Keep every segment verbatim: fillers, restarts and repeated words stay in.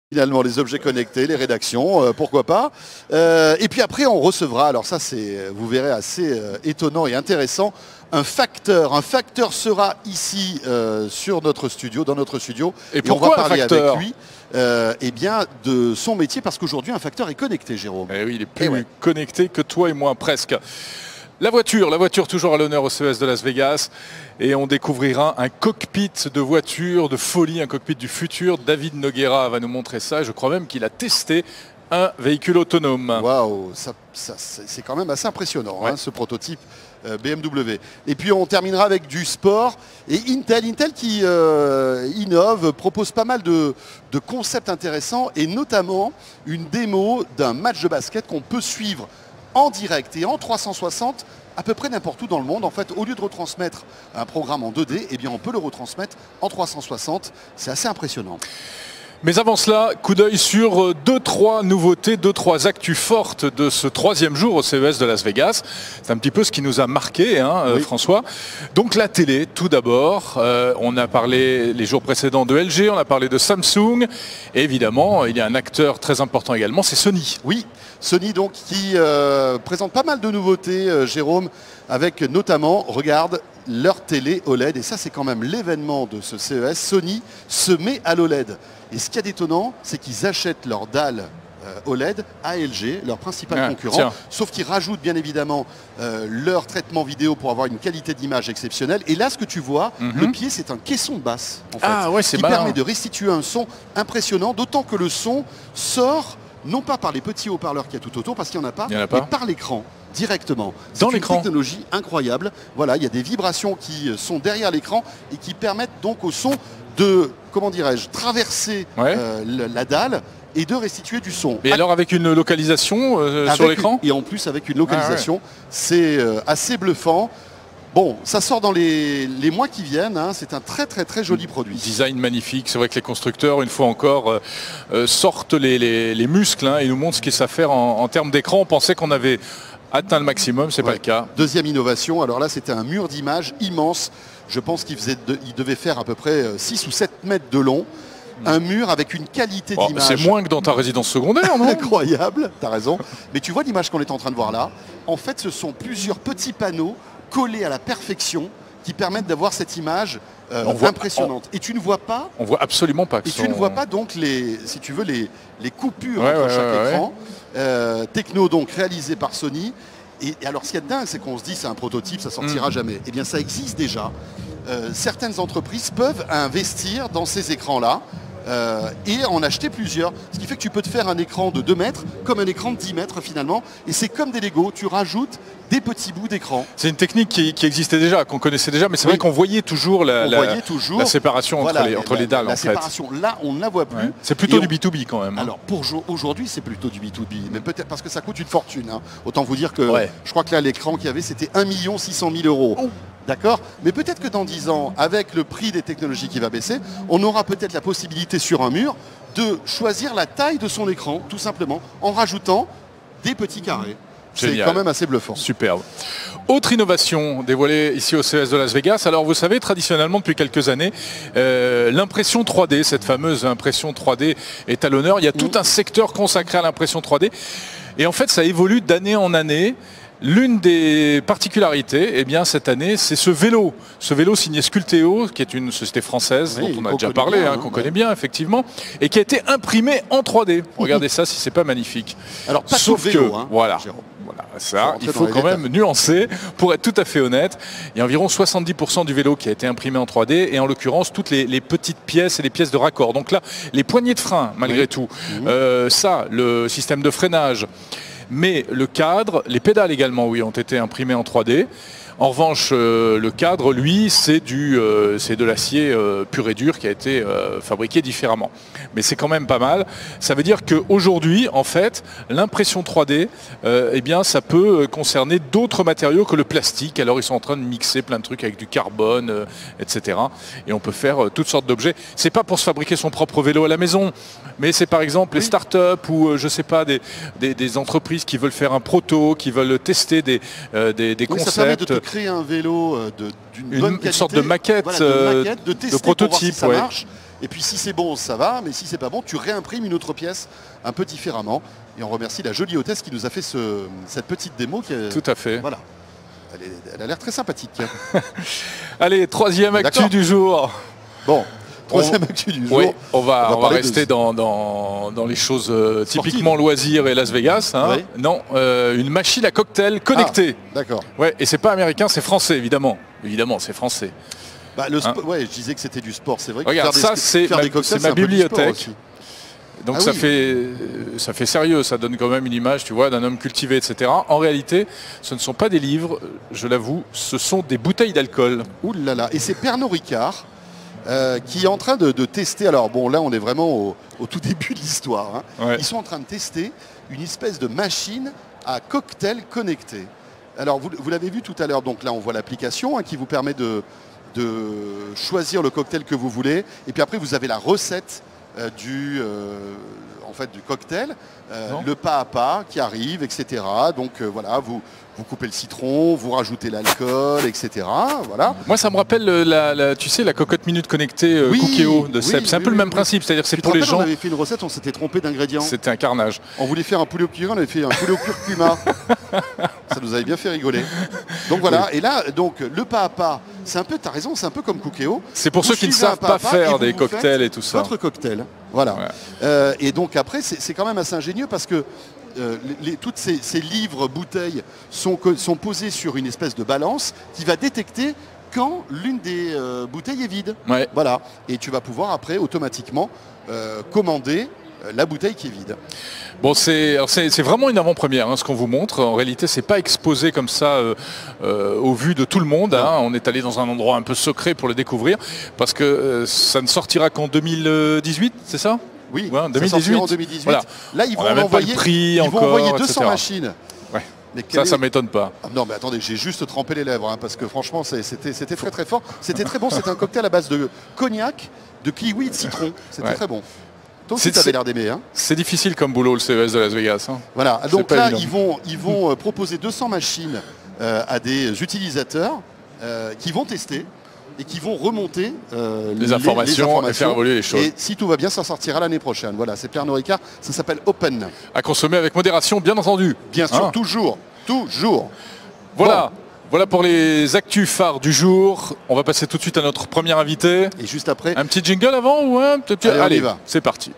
Finalement, les objets connectés, les rédactions, euh, pourquoi pas. Euh, et puis après, on recevra, alors ça c'est, vous verrez, assez euh, étonnant et intéressant, un facteur. Un facteur sera ici euh, sur notre studio, dans notre studio. Et, et pourquoi on va parler un facteur avec lui euh, eh bien, de son métier, parce qu'aujourd'hui, un facteur est connecté, Jérôme. Eh oui, il est plus Eh ouais. connecté que toi et moi, presque. La voiture, la voiture toujours à l'honneur au C E S de Las Vegas. Et on découvrira un cockpit de voiture, de folie, un cockpit du futur. David Noguera va nous montrer ça. Je crois même qu'il a testé un véhicule autonome. Waouh, ça, ça, c'est quand même assez impressionnant, ouais. hein, ce prototype euh, B M W. Et puis on terminera avec du sport et Intel, Intel qui euh, innove, propose pas mal de, de concepts intéressants et notamment une démo d'un match de basket qu'on peut suivre en direct et en trois cent soixante à peu près n'importe où dans le monde. En fait, au lieu de retransmettre un programme en deux D, eh bien on peut le retransmettre en trois cent soixante. C'est assez impressionnant. Mais avant cela, coup d'œil sur deux trois nouveautés, deux trois actus fortes de ce troisième jour au C E S de Las Vegas. C'est un petit peu ce qui nous a marqué, hein, oui. François. Donc la télé, tout d'abord. Euh, on a parlé les jours précédents de L G, on a parlé de Samsung. Et évidemment, il y a un acteur très important également, c'est Sony. Oui, Sony donc qui euh, présente pas mal de nouveautés, euh, Jérôme, avec notamment, regarde, leur télé O L E D. Et ça, c'est quand même l'événement de ce C E S. Sony se met à l'O L E D. Et ce qui est étonnant, c'est qu'ils achètent leur dalle euh, O L E D à L G, leur principal ah, concurrent, tiens. Sauf qu'ils rajoutent bien évidemment euh, leur traitement vidéo pour avoir une qualité d'image exceptionnelle. Et là, ce que tu vois, mm-hmm. le pied, c'est un caisson de basse, en fait, ah, ouais, qui malin. permet de restituer un son impressionnant, d'autant que le son sort non pas par les petits haut-parleurs qu'il y a tout autour, parce qu'il n'y en a pas, en a pas. mais par l'écran, directement. Dans l'écran. C'est une technologie incroyable. Voilà, il y a des vibrations qui sont derrière l'écran et qui permettent donc au son de, comment dirais-je, traverser ouais. euh, la dalle et de restituer du son. Et alors avec une localisation euh, sur l'écran? Et en plus avec une localisation, ah ouais. c'est euh, assez bluffant. Bon, ça sort dans les, les mois qui viennent, hein. C'est un très très très joli produit. Design magnifique, c'est vrai que les constructeurs, une fois encore, euh, euh, sortent les, les, les muscles hein, et nous montrent ce qu'ils savent faire en, en termes d'écran. On pensait qu'on avait atteint le maximum, c'est ouais. pas le cas. Deuxième innovation, alors là c'était un mur d'image immense. Je pense qu'il de, devait faire à peu près six ou sept mètres de long. Un mur avec une qualité oh, d'image. C'est moins que dans ta résidence secondaire, non? Incroyable, tu as raison. Mais tu vois l'image qu'on est en train de voir là. En fait, ce sont plusieurs petits panneaux collés à la perfection qui permettent d'avoir cette image euh, on voit, impressionnante. On, et tu ne vois pas. On voit absolument pas. Que et son... tu ne vois pas donc les, si tu veux, les, les coupures ouais, entre ouais, chaque ouais, écran. Ouais. Euh, techno donc réalisé par Sony. Et, et alors ce qui est dingue, c'est qu'on se dit c'est un prototype, ça sortira mmh. jamais. Eh bien ça existe déjà. Euh, certaines entreprises peuvent investir dans ces écrans-là. Euh, et en acheter plusieurs. Ce qui fait que tu peux te faire un écran de deux mètres comme un écran de dix mètres finalement. Et c'est comme des Lego, tu rajoutes des petits bouts d'écran. C'est une technique qui, qui existait déjà, qu'on connaissait déjà, mais c'est oui. vrai qu'on voyait toujours la, on la, voyait toujours, la séparation voilà, entre les, entre la, les dalles. La en séparation, fait. là, on ne la voit plus. Ouais. C'est plutôt et du on... B deux B quand même. Alors, pour aujourd'hui, c'est plutôt du B deux B. Mais peut-être parce que ça coûte une fortune. Hein. Autant vous dire que ouais. je crois que là, l'écran qu'il y avait, c'était un million six cent mille euros. Oh. D'accord? Mais peut-être que dans dix ans, avec le prix des technologies qui va baisser, on aura peut-être la possibilité sur un mur de choisir la taille de son écran, tout simplement, en rajoutant des petits carrés. C'est quand même assez bluffant. Superbe. Autre innovation dévoilée ici au C E S de Las Vegas. Alors vous savez, traditionnellement depuis quelques années, euh, l'impression trois D, cette fameuse impression trois D est à l'honneur. Il y a tout mmh. un secteur consacré à l'impression trois D. Et en fait, ça évolue d'année en année. L'une des particularités, eh bien, cette année, c'est ce vélo. Ce vélo signé Sculteo, qui est une société française oui, dont on a déjà parlé, bien, hein, qu'on ouais. connaît bien, effectivement, et qui a été imprimé en trois D. Regardez ça, si c'est pas magnifique. Alors, pas Sauf tout le vélo, que, hein, voilà, voilà, ça, il faut quand même nuancer. Pour être tout à fait honnête, il y a environ soixante-dix pour cent du vélo qui a été imprimé en trois D, et en l'occurrence, toutes les, les petites pièces et les pièces de raccord. Donc là, les poignées de frein, malgré oui. tout, mmh. euh, ça, le système de freinage, mais le cadre, les pédales également, oui, ont été imprimées en trois D. En revanche, euh, le cadre, lui, c'est du, euh, c'est de l'acier euh, pur et dur qui a été euh, fabriqué différemment. Mais c'est quand même pas mal. Ça veut dire qu'aujourd'hui, en fait, l'impression trois D, euh, eh bien, ça peut concerner d'autres matériaux que le plastique. Alors, ils sont en train de mixer plein de trucs avec du carbone, euh, et cetera. Et on peut faire euh, toutes sortes d'objets. C'est pas pour se fabriquer son propre vélo à la maison, mais c'est par exemple oui. les startups ou, euh, je sais pas, des, des, des entreprises qui veulent faire un proto, qui veulent tester des, euh, des, des oui, concepts. Ça permet de te créer un vélo d'une bonne une, qualité. Une sorte de maquette, voilà, de, maquette, de, tester de prototype. Pour voir si ça ouais. marche. Et puis si c'est bon, ça va, mais si c'est pas bon, tu réimprimes une autre pièce un peu différemment. Et on remercie la jolie hôtesse qui nous a fait ce, cette petite démo. Qui est, Tout à fait. Voilà. Elle, est, elle a l'air très sympathique. Allez, troisième actu du jour. Bon. Troisième actu du jour. Oui, on va, on va, on va rester de... dans, dans, dans les choses euh, typiquement loisirs et Las Vegas. Hein. Oui. Non, euh, une machine à cocktail connectée. Ah, d'accord. Ouais, et c'est pas américain, c'est français, évidemment. Évidemment, c'est français. Bah, le hein ouais, je disais que c'était du sport. C'est vrai que regarde, faire ça, c'est ma, ma bibliothèque. Donc ah ça, oui. fait, ça fait sérieux, ça donne quand même une image, tu vois, d'un homme cultivé, et cetera. En réalité, ce ne sont pas des livres, je l'avoue, ce sont des bouteilles d'alcool. Ouh là là, et c'est Pernod Ricard. Euh, qui est en train de, de tester, alors bon là on est vraiment au, au tout début de l'histoire, hein. Ouais. Ils sont en train de tester une espèce de machine à cocktail connecté. Alors vous, vous l'avez vu tout à l'heure, donc là on voit l'application hein, qui vous permet de, de choisir le cocktail que vous voulez, et puis après vous avez la recette euh, du, euh, en fait, du cocktail, euh, le pas à pas qui arrive, et cetera. Donc euh, voilà, vous... Vous coupez le citron, vous rajoutez l'alcool, et cetera. Voilà. Moi, ça me rappelle, la, la, tu sais, la cocotte minute connectée euh, oui, Cookéo de Seb. Oui, c'est un oui, peu oui, le même oui. principe, c'est-à-dire c'est tu pour te les rappelles, gens. On avait fait une recette, on s'était trompé d'ingrédients. C'était un carnage. On voulait faire un poulet au curry, on avait fait un poulet au curcuma. Ça nous avait bien fait rigoler. Donc voilà, oui. Et là, donc le pas à pas, c'est un peu, t'as raison, c'est un peu comme Cookéo. C'est pour vous ceux qui ne savent pas, pas faire des cocktails et tout ça. Votre cocktail, voilà. Ouais. Euh, et donc après, c'est quand même assez ingénieux parce que Euh, les, toutes ces, ces livres, bouteilles sont, sont posées sur une espèce de balance qui va détecter quand l'une des euh, bouteilles est vide. Ouais. Voilà. Et tu vas pouvoir après automatiquement euh, commander euh, la bouteille qui est vide. Bon, c'est vraiment une avant-première, hein, ce qu'on vous montre. En réalité, c'est pas exposé comme ça euh, euh, au vu de tout le monde. Hein. On est allé dans un endroit un peu secret pour le découvrir parce que euh, ça ne sortira qu'en deux mille dix-huit, c'est ça? Oui, ouais, deux mille dix-huit. En deux mille dix-huit. Voilà. Là, ils vont envoyer, prix ils encore, vont envoyer deux cents et cetera. machines. Ouais. Mais ça, est... ça m'étonne pas. Ah, non, mais attendez, j'ai juste trempé les lèvres, hein, parce que franchement, c'était très très fort. C'était très bon, c'était un cocktail à base de cognac, de kiwi et de citron. C'était ouais. très bon. Toi aussi, tu avais l'air d'aimer. Hein. C'est difficile comme boulot, le C E S de Las Vegas. Hein. Voilà, donc là, ils vont, ils vont proposer deux cents machines euh, à des utilisateurs euh, qui vont tester. Et qui vont remonter euh, les, les, informations les informations et faire évoluer les choses. Et si tout va bien, ça sortira l'année prochaine. Voilà, c'est Pernod Ricard, ça s'appelle Open. À consommer avec modération, bien entendu. Bien sûr, hein. toujours, toujours. Voilà, bon. Voilà pour les actus phares du jour. On va passer tout de suite à notre premier invité. Et juste après... Un petit jingle avant ou un petit... Allez, Allez, Allez c'est parti.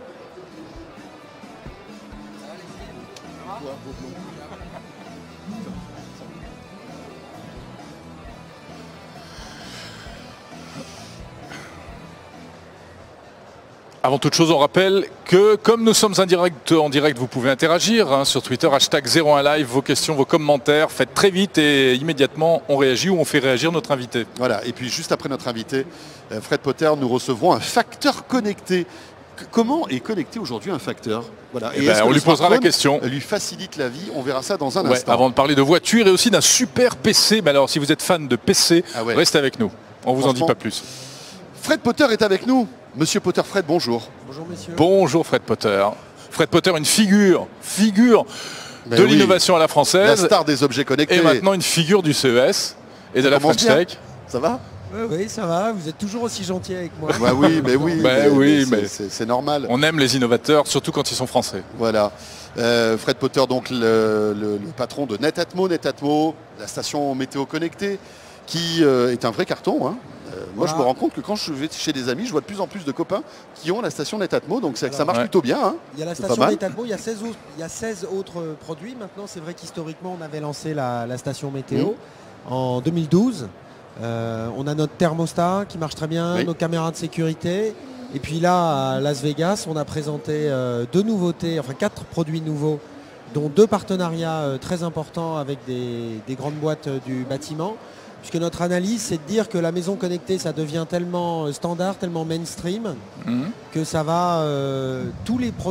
Avant toute chose, on rappelle que comme nous sommes en direct, en direct vous pouvez interagir hein, sur Twitter, hashtag zéro un live, vos questions, vos commentaires, faites très vite et immédiatement on réagit ou on fait réagir notre invité. Voilà, et puis juste après notre invité, Fred Potter, nous recevrons un facteur connecté. Comment est connecté aujourd'hui un facteur? Voilà. Et, et ben, on lui posera la question. Lui facilite la vie, on verra ça dans un ouais, instant. Avant de parler de voiture et aussi d'un super P C, mais alors si vous êtes fan de P C, ah ouais. restez avec nous, on vous en dit pas plus. Fred Potter est avec nous. Monsieur Potter, Fred, bonjour. Bonjour messieurs. Bonjour Fred Potter. Fred Potter, une figure, figure Mais de oui, l'innovation à la française. La star des objets connectés. Et maintenant une figure du C E S et de la French Tech. Ça va? Oui, oui, ça va. Vous êtes toujours aussi gentil avec moi. Bah oui, mais oui. bah mais, oui, mais, mais c'est normal. On aime les innovateurs, surtout quand ils sont français. Voilà. Euh, Fred Potter, donc le, le, le patron de Netatmo, Netatmo, la station météo connectée, qui euh, est un vrai carton. Hein. Euh, moi, voilà. je me rends compte que quand je vais chez des amis, je vois de plus en plus de copains qui ont la station Netatmo, donc Alors, ça marche ouais. plutôt bien. Hein. Il y a la station Netatmo, il y a seize autres, il y a seize autres produits. Maintenant, c'est vrai qu'historiquement, on avait lancé la, la station météo mmh. en deux mille douze. Euh, on a notre thermostat qui marche très bien, oui. nos caméras de sécurité. Et puis là, à Las Vegas, on a présenté euh, deux nouveautés, enfin quatre produits nouveaux, dont deux partenariats euh, très importants avec des, des grandes boîtes euh, du bâtiment. Puisque notre analyse, c'est de dire que la maison connectée, ça devient tellement standard, tellement mainstream, mmh. que ça va, euh, tous les produits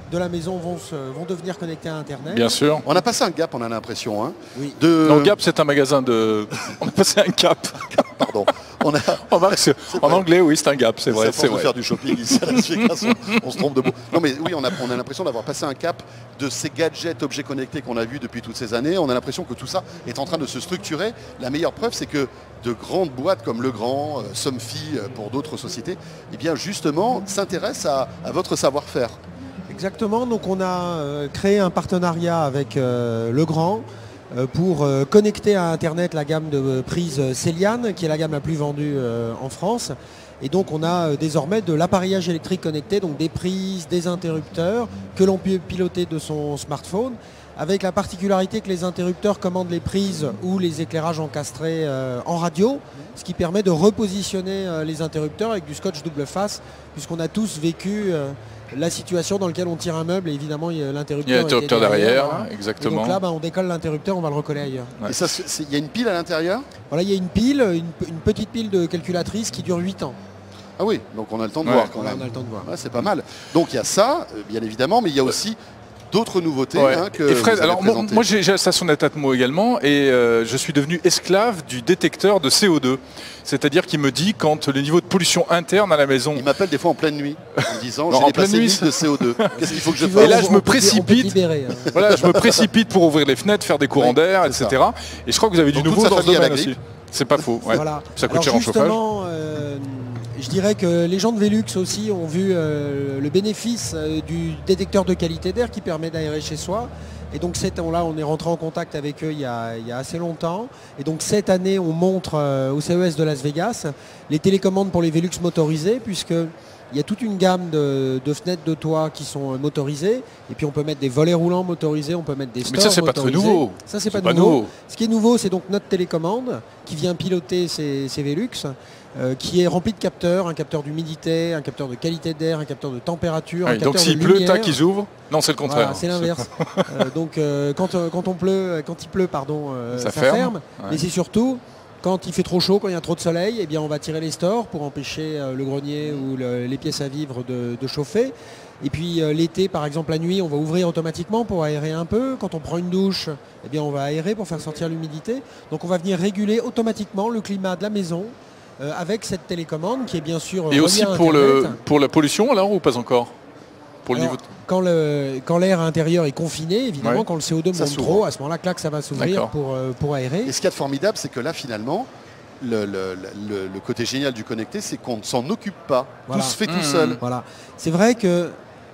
de la maison vont, se, vont devenir connectés à Internet. Bien sûr. On a passé un gap, on a l'impression. Hein, oui. de... Non, Gap, c'est un magasin de... On a passé un cap. Pardon. On a... en, en anglais, oui, c'est un Gap, c'est vrai. C'est vrai. faire du shopping ici à Las Vegas, on, on se trompe de mots. Non mais oui, on a, on a l'impression d'avoir passé un cap de ces gadgets, objets connectés qu'on a vus depuis toutes ces années. On a l'impression que tout ça est en train de se structurer. La meilleure preuve, c'est que de grandes boîtes comme Legrand, euh, Somfy, euh, pour d'autres sociétés, eh bien justement, s'intéressent à, à votre savoir-faire. Exactement, donc on a euh, créé un partenariat avec euh, Legrand euh, pour euh, connecter à Internet la gamme de prises Céliane, qui est la gamme la plus vendue euh, en France. Et donc on a euh, désormais de l'appareillage électrique connecté, donc des prises, des interrupteurs que l'on peut piloter de son smartphone, avec la particularité que les interrupteurs commandent les prises ou les éclairages encastrés euh, en radio, ce qui permet de repositionner euh, les interrupteurs avec du scotch double face, puisqu'on a tous vécu euh, la situation dans laquelle on tire un meuble et évidemment l'interrupteur il y a l'interrupteur derrière, derrière voilà. Exactement. Et donc là, bah, on décolle l'interrupteur, on va le recoller ailleurs. Ouais. Et ça, il y a une pile à l'intérieur? Voilà, il y a une pile, une, une petite pile de calculatrice qui dure huit ans. Ah oui, donc on a le temps de ouais, voir quand voilà, même. On a le temps de voir. Ouais, c'est pas mal. Donc il y a ça, bien évidemment, mais il y a aussi d'autres nouveautés ouais. hein, que et Fred, vous avez alors moi, moi j'ai la station Netatmo également et euh, je suis devenu esclave du détecteur de C O deux. C'est-à-dire qu'il me dit quand le niveau de pollution interne à la maison... Il m'appelle des fois en pleine nuit en disant j'ai dépassé nuit de C O deux. Qu'est-ce qu'il faut que je fasse? Et là je me précipite, libérer, hein. voilà, je me précipite pour ouvrir les fenêtres, faire des courants oui, d'air, et cetera. Ça. Et je crois que vous avez Donc du nouveau dans ce domaine aussi. C'est pas faux. Ouais. Voilà. Ça coûte alors cher en chauffage. Euh, je dirais que les gens de Velux aussi ont vu euh, le bénéfice euh, du détecteur de qualité d'air qui permet d'aérer chez soi. Et donc cette, là, on est rentré en contact avec eux il y a, il y a assez longtemps. Et donc cette année, on montre euh, au C E S de Las Vegas les télécommandes pour les Velux motorisés, puisqu'il y a toute une gamme de, de fenêtres de toit qui sont motorisées. Et puis on peut mettre des volets roulants motorisés, on peut mettre des stores Mais ça, c'est pas très nouveau. Ça, c'est pas, pas nouveau. nouveau. Ce qui est nouveau, c'est donc notre télécommande qui vient piloter ces, ces Velux. Euh, qui est rempli de capteurs, un capteur d'humidité, un capteur de qualité d'air, un capteur de température. Oui, un capteur donc s'il pleut, tac, ils ouvrent. Non, c'est le contraire. Voilà, c'est l'inverse. euh, donc euh, quand, euh, quand on pleut, quand il pleut, pardon, euh, ça, ça ferme. ferme. Ouais. Mais c'est surtout quand il fait trop chaud, quand il y a trop de soleil, eh bien on va tirer les stores pour empêcher euh, le grenier ou le, les pièces à vivre de, de chauffer. Et puis euh, l'été, par exemple, la nuit, on va ouvrir automatiquement pour aérer un peu. Quand on prend une douche, eh bien on va aérer pour faire sortir l'humidité. Donc on va venir réguler automatiquement le climat de la maison. Euh, avec cette télécommande qui est bien sûr... Et aussi pour, le, pour la pollution alors ou pas encore pour alors, le niveau de... Quand l'air intérieur est confiné, évidemment, ouais. quand le C O deux ça monte trop, à ce moment-là, clac, ça va s'ouvrir pour, euh, pour aérer. Et ce qu'il y a de formidable, c'est que là, finalement, le, le, le, le côté génial du connecté, c'est qu'on ne s'en occupe pas. Voilà. Tout se fait mmh. tout seul. Voilà. C'est vrai que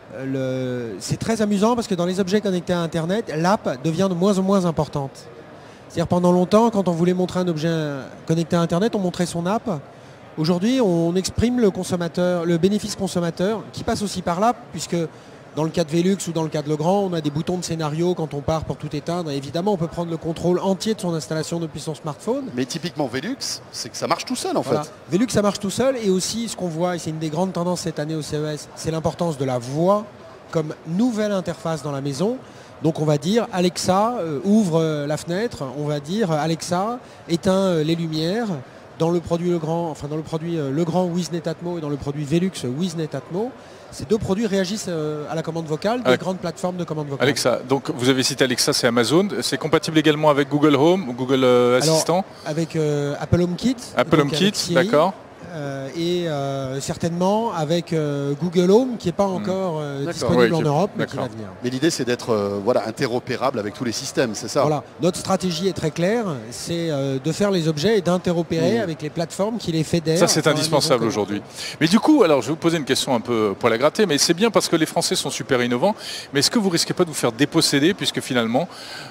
euh, c'est très amusant parce que dans les objets connectés à Internet, l'app devient de moins en moins importante. C'est-à-dire pendant longtemps, quand on voulait montrer un objet connecté à Internet, on montrait son app. Aujourd'hui, on exprime le consommateur, le bénéfice consommateur qui passe aussi par l'app, puisque dans le cas de Velux ou dans le cas de Legrand, on a des boutons de scénario quand on part pour tout éteindre. Et évidemment, on peut prendre le contrôle entier de son installation depuis son smartphone. Mais typiquement Velux, c'est que ça marche tout seul en voilà. fait. Velux, ça marche tout seul. Et aussi, ce qu'on voit, et c'est une des grandes tendances cette année au C E S, c'est l'importance de la voix comme nouvelle interface dans la maison. Donc on va dire Alexa euh, ouvre euh, la fenêtre, on va dire Alexa éteint euh, les lumières. Dans le produit Legrand, enfin dans le produit euh, Legrand with Netatmo et dans le produit Velux with Netatmo, ces deux produits réagissent euh, à la commande vocale des Ale grandes plateformes de commande vocale. Alexa, donc vous avez cité Alexa, c'est Amazon. C'est compatible également avec Google Home ou Google euh, Assistant? Alors, avec euh, Apple HomeKit. Apple HomeKit, d'accord. Euh, et euh, certainement avec euh, Google Home qui n'est pas encore euh, disponible oui, en Europe mais qui va venir. Mais l'idée c'est d'être euh, voilà, interopérable avec tous les systèmes, c'est ça? Voilà, notre stratégie est très claire, c'est euh, de faire les objets et d'interopérer mmh. avec les plateformes qui les fédèrent. Ça c'est indispensable aujourd'hui. Mais du coup, alors je vais vous poser une question un peu poil à gratter, mais c'est bien parce que les Français sont super innovants, mais est-ce que vous risquez pas de vous faire déposséder puisque finalement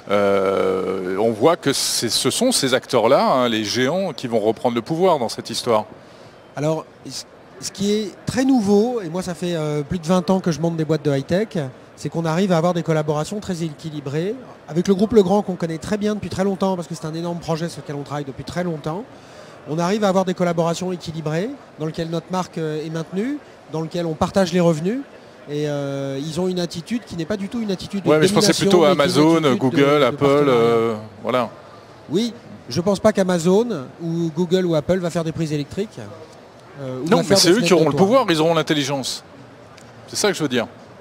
euh, on voit que ce sont ces acteurs-là, hein, les géants, qui vont reprendre le pouvoir dans cette histoire? Alors, ce qui est très nouveau, et moi ça fait euh, plus de vingt ans que je monte des boîtes de high-tech, c'est qu'on arrive à avoir des collaborations très équilibrées. Avec le groupe Legrand qu'on connaît très bien depuis très longtemps, parce que c'est un énorme projet sur lequel on travaille depuis très longtemps, on arrive à avoir des collaborations équilibrées, dans lesquelles notre marque euh, est maintenue, dans lesquelles on partage les revenus. Et euh, ils ont une attitude qui n'est pas du tout une attitude de ouais, mais je pensais plutôt à Amazon, Google, de, Apple, de euh, voilà. Oui, je ne pense pas qu'Amazon ou Google ou Apple va faire des prises électriques. Euh, non, mais c'est eux qui auront le pouvoir, ils auront l'intelligence. C'est ça que je veux dire.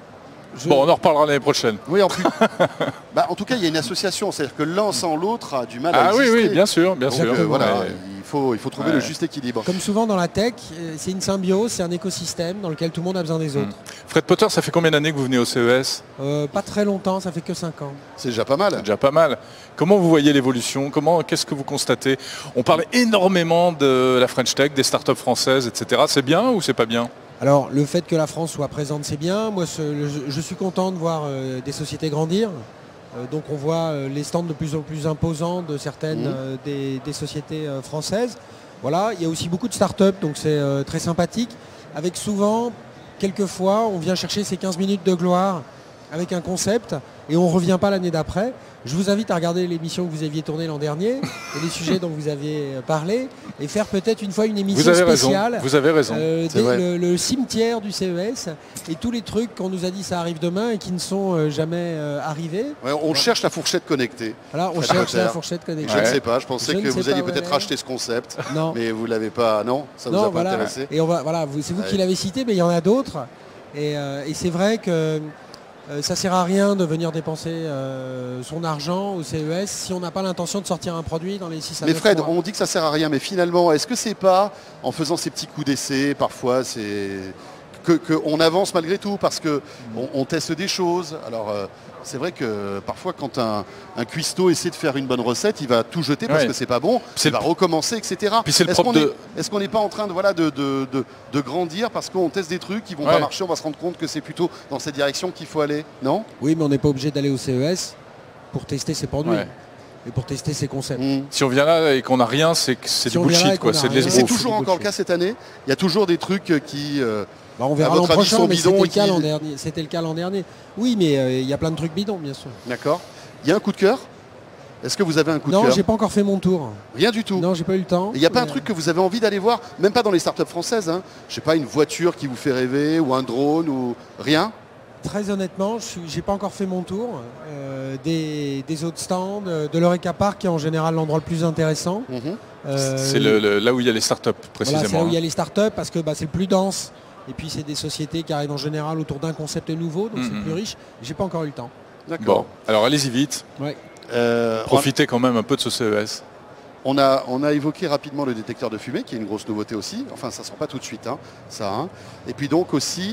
Je... Bon, on en reparlera l'année prochaine. Oui, en plus. bah, en tout cas, il y a une association, c'est-à-dire que l'un sans l'autre a du mal à ah, exister. Ah oui, oui, bien sûr, bien Donc, sûr. Euh, voilà, ouais. il faut, il faut trouver ouais. le juste équilibre. Comme souvent dans la tech, c'est une symbiose, c'est un écosystème dans lequel tout le monde a besoin des autres. Mmh. Fred Potter, ça fait combien d'années que vous venez au C E S? euh, Pas très longtemps, ça fait que cinq ans. C'est déjà pas mal. Déjà pas mal. Comment vous voyez l'évolution? Comment, qu'est-ce que vous constatez? On parle énormément de la French Tech, des startups françaises, et cetera. C'est bien ou c'est pas bien? Alors, le fait que la France soit présente, c'est bien. Moi, ce, je, je suis content de voir euh, des sociétés grandir. Euh, donc, on voit euh, les stands de plus en plus imposants de certaines mmh. euh, des, des sociétés euh, françaises. Voilà, il y a aussi beaucoup de startups, donc c'est euh, très sympathique. Avec souvent, quelquefois, on vient chercher ces quinze minutes de gloire avec un concept et on ne revient pas l'année d'après. Je vous invite à regarder l'émission que vous aviez tournée l'an dernier et les sujets dont vous aviez parlé et faire peut-être une fois une émission vous avez spéciale. Raison. Vous avez raison. Euh, des, le, le cimetière du C E S et tous les trucs qu'on nous a dit ça arrive demain et qui ne sont euh, jamais euh, arrivés. Ouais, on voilà. cherche la fourchette connectée. Voilà, on cherche la fourchette connectée. Je ouais. ne sais pas, je pensais je que vous alliez peut-être racheter ce concept. Non. Mais vous ne l'avez pas, non Ça ne vous a voilà. pas intéressé. Et on va, voilà, c'est vous ouais. qui l'avez cité, mais il y en a d'autres. Et, euh, et c'est vrai que Euh, ça ne sert à rien de venir dépenser euh, son argent au C E S si on n'a pas l'intention de sortir un produit dans les six à neuf mois. Mais Fred, mois. on dit que ça ne sert à rien, mais finalement, est-ce que c'est pas en faisant ces petits coups d'essai, parfois, c'est qu'on que avance malgré tout, parce qu'on on teste des choses. Alors, euh, c'est vrai que parfois, quand un, un cuistot essaie de faire une bonne recette, il va tout jeter parce ouais. que c'est pas bon, il va recommencer, et cetera. Est-ce qu'on de... est, n'est pas en train de, voilà, de, de, de, de grandir parce qu'on teste des trucs qui vont ouais. pas marcher, on va se rendre compte que c'est plutôt dans cette direction qu'il faut aller, non? Oui, mais on n'est pas obligé d'aller au C E S pour tester ses produits. Ouais. Et pour tester ses concepts. Mmh. Si on vient là et qu'on n'a rien, c'est si du bullshit, quoi. C'est de C'est toujours encore le cas cette année. Il y a toujours des trucs qui... Euh, bah on verra l'an prochain, mais c'était le, qui... le cas l'an dernier. Oui, mais il euh, y a plein de trucs bidons, bien sûr. D'accord. Il y a un coup de cœur? Est-ce que vous avez un coup de cœur? Non, j'ai pas encore fait mon tour. Rien du tout? Non, j'ai pas eu le temps. Il n'y a pas mais... un truc que vous avez envie d'aller voir, même pas dans les startups françaises, hein. Je sais pas, une voiture qui vous fait rêver, ou un drone, ou rien? Très honnêtement, je n'ai pas encore fait mon tour euh, des, des autres stands, de l'Eureka Park qui est en général l'endroit le plus intéressant. Mmh. Euh, c'est le, le, là où il y a les startups, précisément. Voilà, c'est là où il y a les startups parce que bah, c'est le plus dense. Et puis c'est des sociétés qui arrivent en général autour d'un concept nouveau, donc mmh. c'est plus riche. J'ai pas encore eu le temps. Bon, alors allez-y vite. Ouais. Euh, Profitez on... quand même un peu de ce C E S. On a, on a évoqué rapidement le détecteur de fumée, qui est une grosse nouveauté aussi. Enfin, ça ne sort pas tout de suite, hein, ça. Hein. Et puis donc aussi...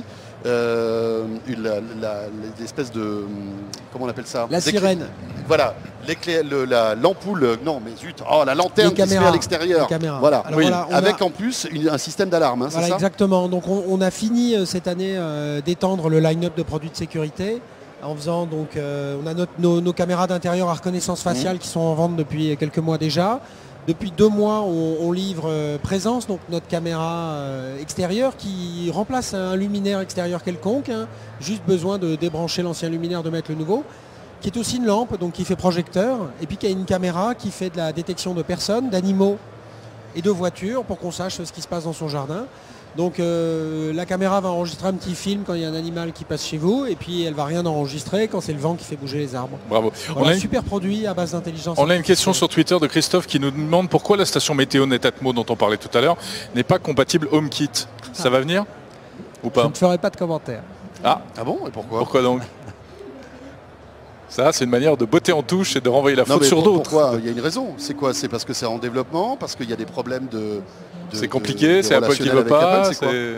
Euh, l'espèce de... Comment on appelle ça? La sirène. Voilà, l'ampoule, non mais zut, oh, la lanterne qui se met à l'extérieur. Voilà, oui. voilà avec a... en plus une, un système d'alarme, hein, voilà, c'est ça? Exactement, donc on, on a fini euh, cette année euh, d'étendre le line-up de produits de sécurité. En faisant donc, euh, on a notre, nos, nos caméras d'intérieur à reconnaissance faciale mmh. qui sont en vente depuis quelques mois déjà. Depuis deux mois, on, on livre euh, Présence, donc notre caméra euh, extérieure qui remplace un luminaire extérieur quelconque. Hein, juste besoin de débrancher l'ancien luminaire, de mettre le nouveau, qui est aussi une lampe, donc qui fait projecteur, et puis qui a une caméra qui fait de la détection de personnes, d'animaux et de voitures pour qu'on sache ce qui se passe dans son jardin. Donc euh, la caméra va enregistrer un petit film quand il y a un animal qui passe chez vous et puis elle va rien enregistrer quand c'est le vent qui fait bouger les arbres. Bravo. Voilà, on a un une... super produit à base d'intelligence. On a une question sur Twitter de Christophe qui nous demande pourquoi la station météo Netatmo dont on parlait tout à l'heure n'est pas compatible HomeKit. Ça ah. va venir ou pas? Je ne ferai pas de commentaire. Ah, ah bon? Et pourquoi? Pourquoi donc? Ça, c'est une manière de botter en touche et de renvoyer la faute non, sur d'autres. Pourquoi? Il y a une raison. C'est quoi? C'est parce que c'est en développement? Parce qu'il y a des problèmes de... C'est compliqué, c'est Apple qui ne veut pas.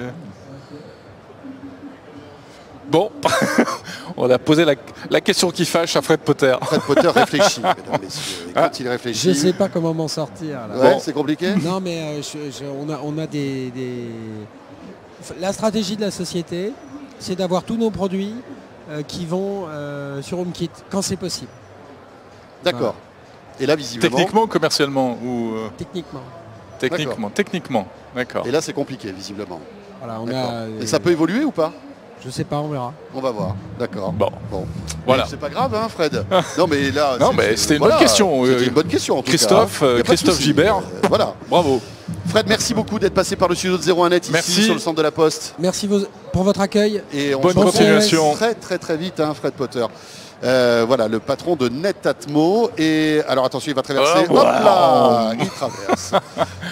Bon, on a posé la, la question qui fâche à Fred Potter. Fred Potter réfléchit, mesdames, messieurs. Et quand ah, il réfléchit... Je ne sais pas comment m'en sortir. Ouais, bon. C'est compliqué? Non, mais euh, je, je, on a, on a des, des... La stratégie de la société, c'est d'avoir tous nos produits euh, qui vont euh, sur HomeKit, quand c'est possible. D'accord. Voilà. Et là, visiblement... Techniquement ou commercialement ou euh... Techniquement. Techniquement, techniquement, d'accord. Et là, c'est compliqué, visiblement. Voilà, on a... Et ça peut évoluer ou pas? Je sais pas, on verra. On va voir, d'accord. Bon, bon. Voilà. C'est pas grave, hein, Fred. Non, mais là, non, mais c'était une, voilà, bonne question. C'était une bonne question. En tout Christophe, cas, hein. Christophe Gibert. Euh, voilà. Bravo. Fred, merci beaucoup d'être passé par le studio de zéro un net ici merci. sur le centre de la Poste. Merci vos... pour votre accueil. Et on bonne se continuation. Très très très vite, hein, Fred Potter. Euh, voilà, le patron de Netatmo. Et alors attention, il va traverser. Oh, hop là, il traverse.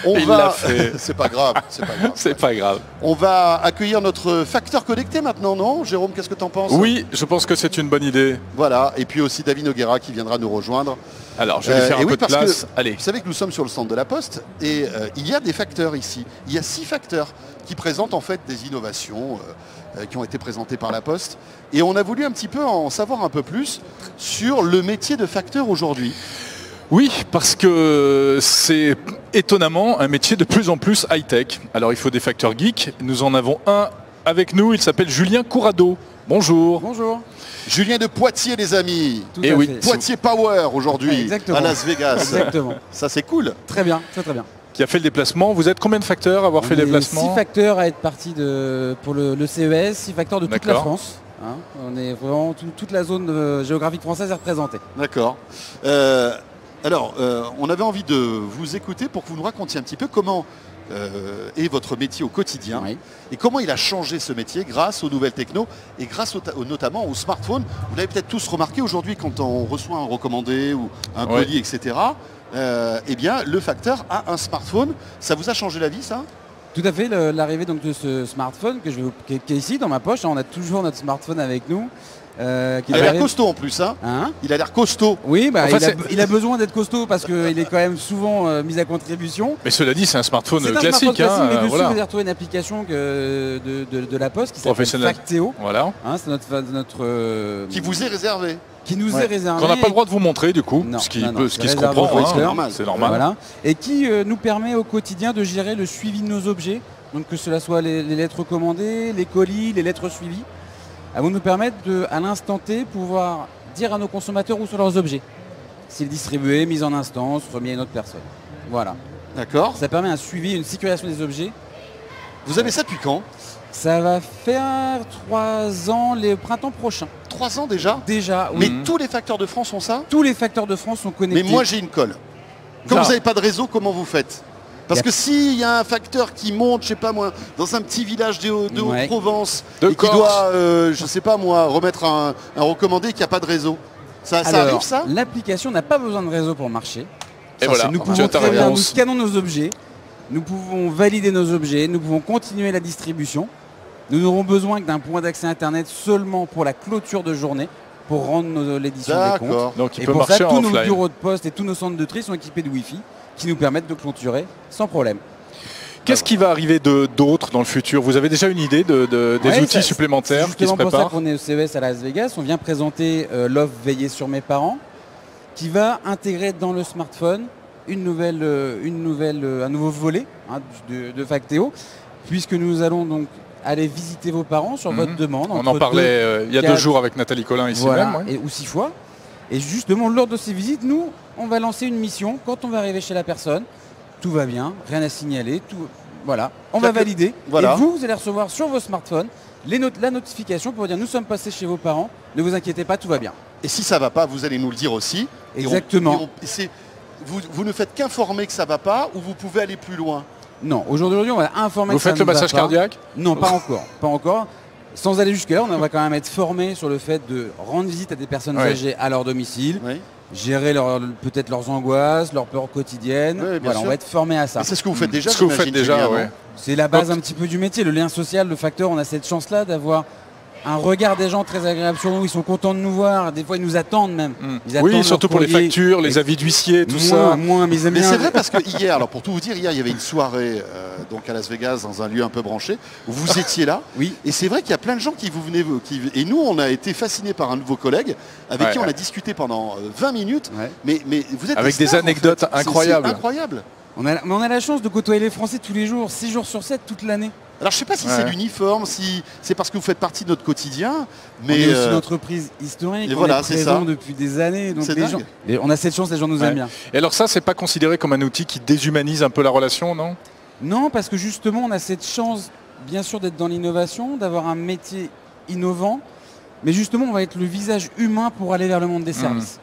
On Il va... l'a fait. C'est pas grave. C'est pas grave. C'est pas grave. On va accueillir notre facteur connecté maintenant, non Jérôme, qu'est-ce que tu en penses? Oui, je pense que c'est une bonne idée. Voilà, et puis aussi David Noguera qui viendra nous rejoindre. Alors, je vais euh, faire un oui, peu de place. Que, Allez. Vous savez que nous sommes sur le stand de la Poste et euh, il y a des facteurs ici. Il y a six facteurs qui présentent en fait des innovations euh, qui ont été présentées par la Poste. Et on a voulu un petit peu en savoir un peu plus sur le métier de facteur aujourd'hui. Oui, parce que c'est étonnamment un métier de plus en plus high-tech. Alors, il faut des facteurs geeks. Nous en avons un avec nous, il s'appelle Julien Courado. Bonjour. Bonjour. Julien de Poitiers, les amis. Tout et à oui, fait. Poitiers Power aujourd'hui à Las Vegas. Exactement. Ça c'est cool. Très bien, très très bien. Qui a fait le déplacement. Vous êtes combien de facteurs à avoir On fait le déplacement? Six facteurs à être partis de, pour le, le C E S, six facteurs de toute la France. Hein, on est vraiment tout, toute la zone euh, géographique française est représentée. D'accord. Euh, alors, euh, on avait envie de vous écouter pour que vous nous racontiez un petit peu comment euh, est votre métier au quotidien oui. et comment il a changé ce métier grâce aux nouvelles techno et grâce au, au, notamment aux smartphones. Vous l'avez peut-être tous remarqué aujourd'hui quand on reçoit un recommandé ou un oui. colis, et cetera. Euh, eh bien, le facteur a un smartphone. Ça vous a changé la vie, ça? Tout à fait, l'arrivée donc de ce smartphone que je vais, qui, est, qui est ici dans ma poche. On a toujours notre smartphone avec nous. Euh, il a l'air costaud en plus, hein, hein Il a l'air costaud. Oui, bah, en fait, il, a, il a besoin d'être costaud parce qu'il est quand même souvent euh, mis à contribution. Mais cela dit, c'est un smartphone un classique. Smartphone classique hein, mais dessus, voilà. vous allez retrouver une application que de, de, de la Poste qui s'appelle Factéo. Voilà. Hein, c'est notre, notre euh, qui vous est réservé. Qui nous ouais. est réservé. Qu'on n'a pas le droit de vous montrer du coup, non, ce qui, non, non, peut, ce qui se comprend. Hein, c'est normal. C'est normal. Voilà. Et qui euh, nous permet au quotidien de gérer le suivi de nos objets. Donc que cela soit les, les lettres commandées, les colis, les lettres suivies. Elles vont nous permettre de, à l'instant T, pouvoir dire à nos consommateurs où sont leurs objets. S'ils distribués, mis en instance, remis à une autre personne. Voilà. D'accord. Ça permet un suivi, une sécurisation des objets. Vous avez ça depuis quand? Ça va faire trois ans, le printemps prochain. Trois ans déjà? Déjà, oui. Mais tous les facteurs de France ont ça? Tous les facteurs de France sont connectés. Mais moi j'ai une colle. Quand vous n'avez pas de réseau, comment vous faites? Parce que s'il y a un facteur qui monte, je sais pas moi, dans un petit village de, de ouais. Haute-Provence et qui doit, euh, je sais pas moi, remettre un, un recommandé qui n'a pas de réseau, ça, Alors, ça arrive ça? L'application n'a pas besoin de réseau pour marcher. Et ça, voilà, nous pouvons très bien, nous scannons nos objets, nous pouvons valider nos objets, nous pouvons continuer la distribution. Nous n'aurons besoin que d'un point d'accès internet seulement pour la clôture de journée, pour rendre l'édition des comptes. Donc il et peut pour marcher ça, tous en nos offline. bureaux de poste et tous nos centres de tri sont équipés de Wi-Fi qui nous permettent de clôturer sans problème. Qu'est-ce qui va arriver d'autre dans le futur? Vous avez déjà une idée de, de, des ouais, outils ça, supplémentaires qui se préparent? C'est pour ça qu'on est au C E S à Las Vegas. On vient présenter euh, l'offre Veiller sur mes parents qui va intégrer dans le smartphone une nouvelle, euh, une nouvelle, euh, un nouveau volet hein, de, de Factéo, puisque nous allons donc aller visiter vos parents sur mmh. votre demande. On en parlait euh, il y a quatre, deux jours avec Nathalie Collin ici voilà, même. Ouais. Et, ou six fois. Et justement, lors de ces visites, nous, on va lancer une mission. Quand on va arriver chez la personne, tout va bien, rien à signaler, tout, voilà, on va valider. Voilà. Et vous, vous allez recevoir sur vos smartphones les not la notification pour dire nous sommes passés chez vos parents, ne vous inquiétez pas, tout va bien. Et si ça ne va pas, vous allez nous le dire aussi. Exactement. Et on, et on, vous, vous ne faites qu'informer que ça ne va pas ou vous pouvez aller plus loin? Non, aujourd'hui, on va informer vous que ça faites le massage cardiaque? Non, pas encore, pas encore. Sans aller jusque-là, on va quand même être formé sur le fait de rendre visite à des personnes oui. âgées à leur domicile, oui. gérer leur, peut-être leurs angoisses, leurs peurs quotidiennes. Oui, voilà, sûr. On va être formé à ça. C'est ce que vous faites déjà. Ce que vous faites déjà, ouais. C'est la base un petit peu du métier, le lien social, le facteur. On a cette chance-là d'avoir un regard des gens très agréable sur nous. Ils sont contents de nous voir. Des fois, ils nous attendent même. Ils mmh. Oui, surtout pour les factures, les avis d'huissier, tout moins, ça. Moins, mais mais c'est vrai parce que hier, alors pour tout vous dire, hier, il y avait une soirée euh, donc à Las Vegas, dans un lieu un peu branché, où vous étiez là. Oui. Et c'est vrai qu'il y a plein de gens qui vous venaient. Qui, et nous, on a été fascinés par un de vos collègues avec ouais, qui on ouais. a discuté pendant vingt minutes. Ouais. Mais, mais vous êtes avec des, stars, des anecdotes en fait. incroyables. C'est incroyable. On a, mais on a la chance de côtoyer les Français tous les jours, six jours sur sept, toute l'année. Alors je ne sais pas si ouais. c'est l'uniforme, si c'est parce que vous faites partie de notre quotidien, mais on est aussi euh... une entreprise historique, et on voilà, est présent depuis des années, donc les gens, et on a cette chance, les gens nous ouais. aiment bien. Et alors ça, c'est pas considéré comme un outil qui déshumanise un peu la relation, non? Non, parce que justement, on a cette chance, bien sûr, d'être dans l'innovation, d'avoir un métier innovant, mais justement, on va être le visage humain pour aller vers le monde des services.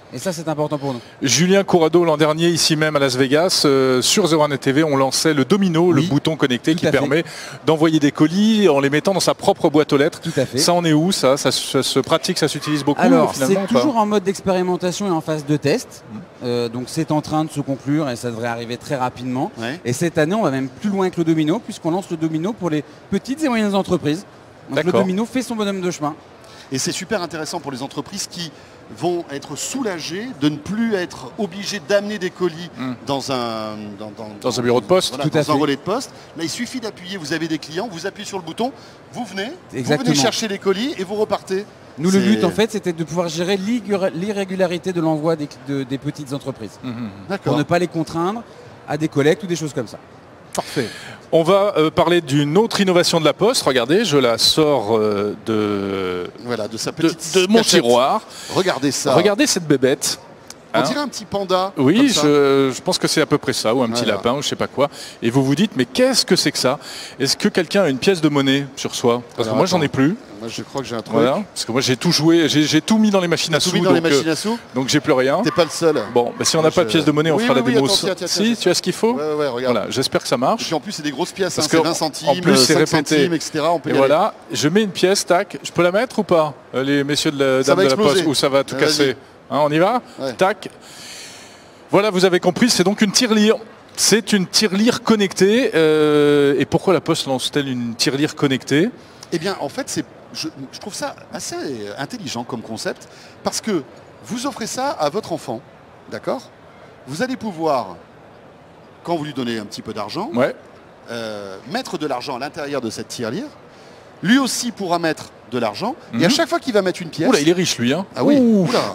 Et ça, c'est important pour nous. Julien Courado, l'an dernier, ici même à Las Vegas, euh, sur zéro un Net T V, on lançait le Domino, oui, le bouton connecté qui permet d'envoyer des colis en les mettant dans sa propre boîte aux lettres. Tout à fait. Ça, on est où ça, ça, ça se pratique, ça s'utilise beaucoup? Alors, c'est toujours en mode d'expérimentation et en phase de test. Mmh. Euh, donc, c'est en train de se conclure et ça devrait arriver très rapidement. Ouais. Et cette année, on va même plus loin que le Domino, puisqu'on lance le Domino pour les petites et moyennes entreprises. Donc, le Domino fait son bonhomme de chemin. Et c'est super intéressant pour les entreprises qui vont être soulagés de ne plus être obligés d'amener des colis mmh. dans, un, dans, dans, dans un bureau de poste, voilà, tout dans à un fait. relais de poste. Là, il suffit d'appuyer, vous avez des clients, vous appuyez sur le bouton, vous venez, Exactement. vous venez chercher les colis et vous repartez. Nous, le but, en fait, c'était de pouvoir gérer l'irrégularité de l'envoi des, de, des petites entreprises. Mmh. Pour ne pas les contraindre à des collectes ou des choses comme ça. Parfait. On va euh, parler d'une autre innovation de la Poste. Regardez, je la sors euh, de, voilà, de, sa petite de, de mon tiroir. Regardez ça. Regardez cette bébête. On hein dirait un petit panda. Oui, je, je pense que c'est à peu près ça, ou un voilà. petit lapin, ou je sais pas quoi. Et vous vous dites, mais qu'est-ce que c'est que ça? Est-ce que quelqu'un a une pièce de monnaie sur soi? Parce Alors, que moi, j'en ai plus. Moi, je crois que j'ai un truc. Voilà, parce que moi, j'ai tout joué, j'ai tout mis dans les machines à sous. Tout mis dans donc, les machines à sous. Donc, j'ai plus rien. T'es pas le seul. Bon, bah, si on n'a pas de pièce de monnaie, on oui, fera oui, la oui, démo. Attends, tiens, tiens, si, tiens, tu as ce qu'il faut. Ouais, ouais, regarde. Voilà, j'espère que ça marche. Et puis en plus, c'est des grosses pièces. Parce hein, que c'est vingt centimes, en plus, c'est répété, centimes, et cetera. On peut y et voilà, je mets une pièce, tac. Je peux la mettre ou pas, les messieurs de la, dame de la Poste, ou ça va tout casser? Hein, on y va? Tac. Voilà, vous avez compris, c'est donc une tirelire. C'est une tirelire connectée. Euh, et pourquoi la Poste lance-t-elle une tirelire connectée? Eh bien, en fait, c'est, je, je trouve ça assez intelligent comme concept, parce que vous offrez ça à votre enfant, d'accord? Vous allez pouvoir, quand vous lui donnez un petit peu d'argent, ouais. euh, mettre de l'argent à l'intérieur de cette tirelire. Lui aussi pourra mettre de l'argent. Mm-hmm. Et à chaque fois qu'il va mettre une pièce... Oula, il est riche, lui. Hein. Ah oui, Ouh. Oula.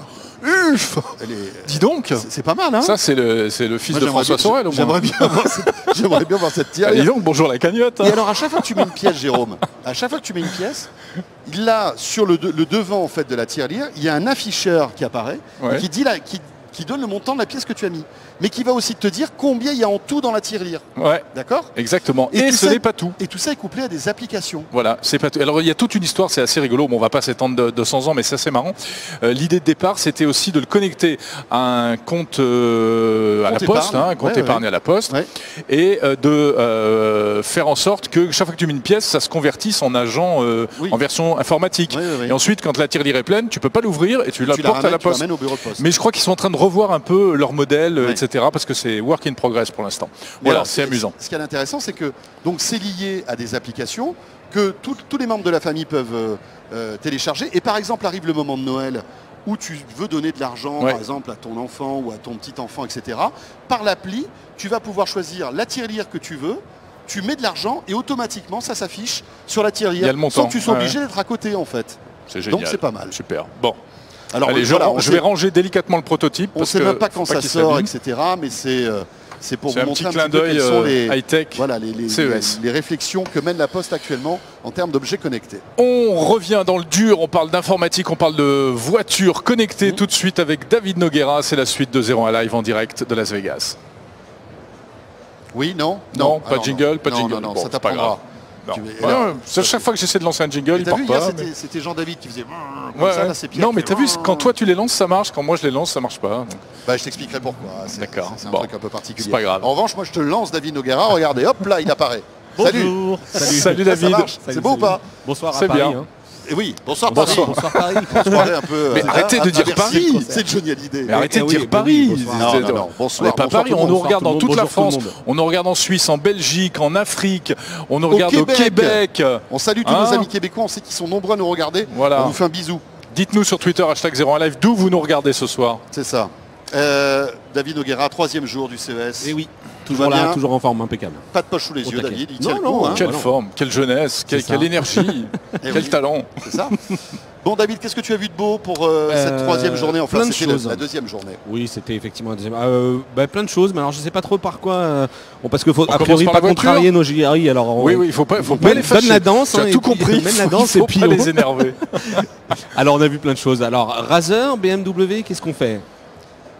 Uf est... Dis donc, c'est pas mal, hein? Ça, c'est le, le fils Moi, de François bien, Sorel, au moins. J'aimerais bien, cette... bien voir cette tirelire. Ah, dis donc, bonjour la cagnotte. Hein. Et alors, à chaque fois que tu mets une pièce, Jérôme, à chaque fois que tu mets une pièce, là, sur le, de, le devant en fait, de la tirelire, il y a un afficheur qui apparaît, ouais. qui, dit la, qui, qui donne le montant de la pièce que tu as mis, mais qui va aussi te dire combien il y a en tout dans la tirelire. Ouais. D'accord? Exactement. Et, et ce n'est pas tout. Et tout ça est couplé à des applications. Voilà, c'est pas tout. Alors il y a toute une histoire, c'est assez rigolo. Bon, on va pas s'étendre de deux cents ans, mais c'est assez marrant. Euh, L'idée de départ, c'était aussi de le connecter à un compte euh, à la Poste, hein, un compte ouais, épargne ouais. à la Poste, ouais. et euh, de euh, faire en sorte que chaque fois que tu mets une pièce, ça se convertisse en agent euh, oui. en version informatique. Oui, oui, oui. Et ensuite, quand la tirelire est pleine, tu peux pas l'ouvrir et tu, tu la portes à la Poste. Au bureau de poste. Mais je crois qu'ils sont en train de revoir un peu leur modèle, ouais. et cetera. Parce que c'est work in progress pour l'instant. Voilà, c'est amusant. Ce qui est intéressant, c'est que donc c'est lié à des applications que tout, tous les membres de la famille peuvent euh, euh, télécharger. Et par exemple, arrive le moment de Noël où tu veux donner de l'argent, ouais. par exemple, à ton enfant ou à ton petit-enfant, et cetera. Par l'appli, tu vas pouvoir choisir la tirelire que tu veux. Tu mets de l'argent et automatiquement, ça s'affiche sur la tirelire sans que tu sois ouais. obligé d'être à côté, en fait. C'est génial. Donc c'est pas mal. Super. Bon. Alors, Allez, voilà, je, je vais ranger délicatement le prototype. On ne sait même pas quand ça sort, et cetera. Mais c'est euh, pour vous un montrer petit un clin petit peu quelles sont les, high-tech voilà, les, les, les, les réflexions que mène la Poste actuellement en termes d'objets connectés. On revient dans le dur, on parle d'informatique, on parle de voitures connectées mmh. tout de suite avec David Noguera. C'est la suite de zéro un Live en direct de Las Vegas. Oui, non Non, non pas de jingle, non. pas de jingle. Non, non, non bon, ça t'apprendra. Tu... Ouais, ouais, ça, chaque fois que j'essaie de lancer un jingle, il part vu, pas. C'était mais... Jean-David qui faisait... Ouais, ça, ouais. Là, Pierre non, mais t'as vu, quand toi tu les lances, ça marche. Quand moi je les lance, ça marche pas. Donc... Bah, je t'expliquerai pourquoi. D'accord. C'est un bon. truc un peu particulier. C'est pas grave. En revanche, moi je te lance David Noguera. Regardez, hop là, il apparaît. Bonjour. Salut. Salut, Salut David. C'est beau ou pas? Bonsoir à C'est Paris. bien. Hein. Et oui, bonsoir, bonsoir. Paris. Bonsoir Paris. Un peu, mais euh, arrêtez de dire Paris. C'est Johnny Hallyday. Mais arrêtez eh de oui, dire Paris. Oui, non, non, non. Bonsoir. Pas bonsoir Paris. On nous regarde dans toute la France. Tout on nous regarde en Suisse, en Belgique, en Afrique. On nous regarde au Québec. On salue tous hein nos amis québécois. On sait qu'ils sont nombreux à nous regarder. Voilà. On vous fait un bisou. Dites-nous sur Twitter hashtag zéro un live d'où vous nous regardez ce soir. C'est ça. Euh, David Noguera, troisième jour du C E S. Et oui, toujours là, bien. Toujours en forme, impeccable. Pas de poche sous les yeux, David. Il non, non, coup, hein. Quelle voilà. forme, quelle jeunesse, quelle, quelle énergie, quel oui. talent. C'est ça. Bon, David, qu'est-ce que tu as vu de beau pour euh, euh, cette troisième journée? Enfin, plein de c'était choses. La, la deuxième journée. Oui, c'était effectivement la deuxième. Euh, bah, plein de choses, mais alors je sais pas trop par quoi. Euh, bon, parce que faut on a priori pas contrarier nos J R I. Alors on, oui, oui, il faut pas, faut pas les fâcher. Donne la danse. Tu as hein, tout compris. Même la danse il faut et puis pas les énerver. Alors on a vu plein de choses. Alors Razer, B M W, qu'est-ce qu'on fait?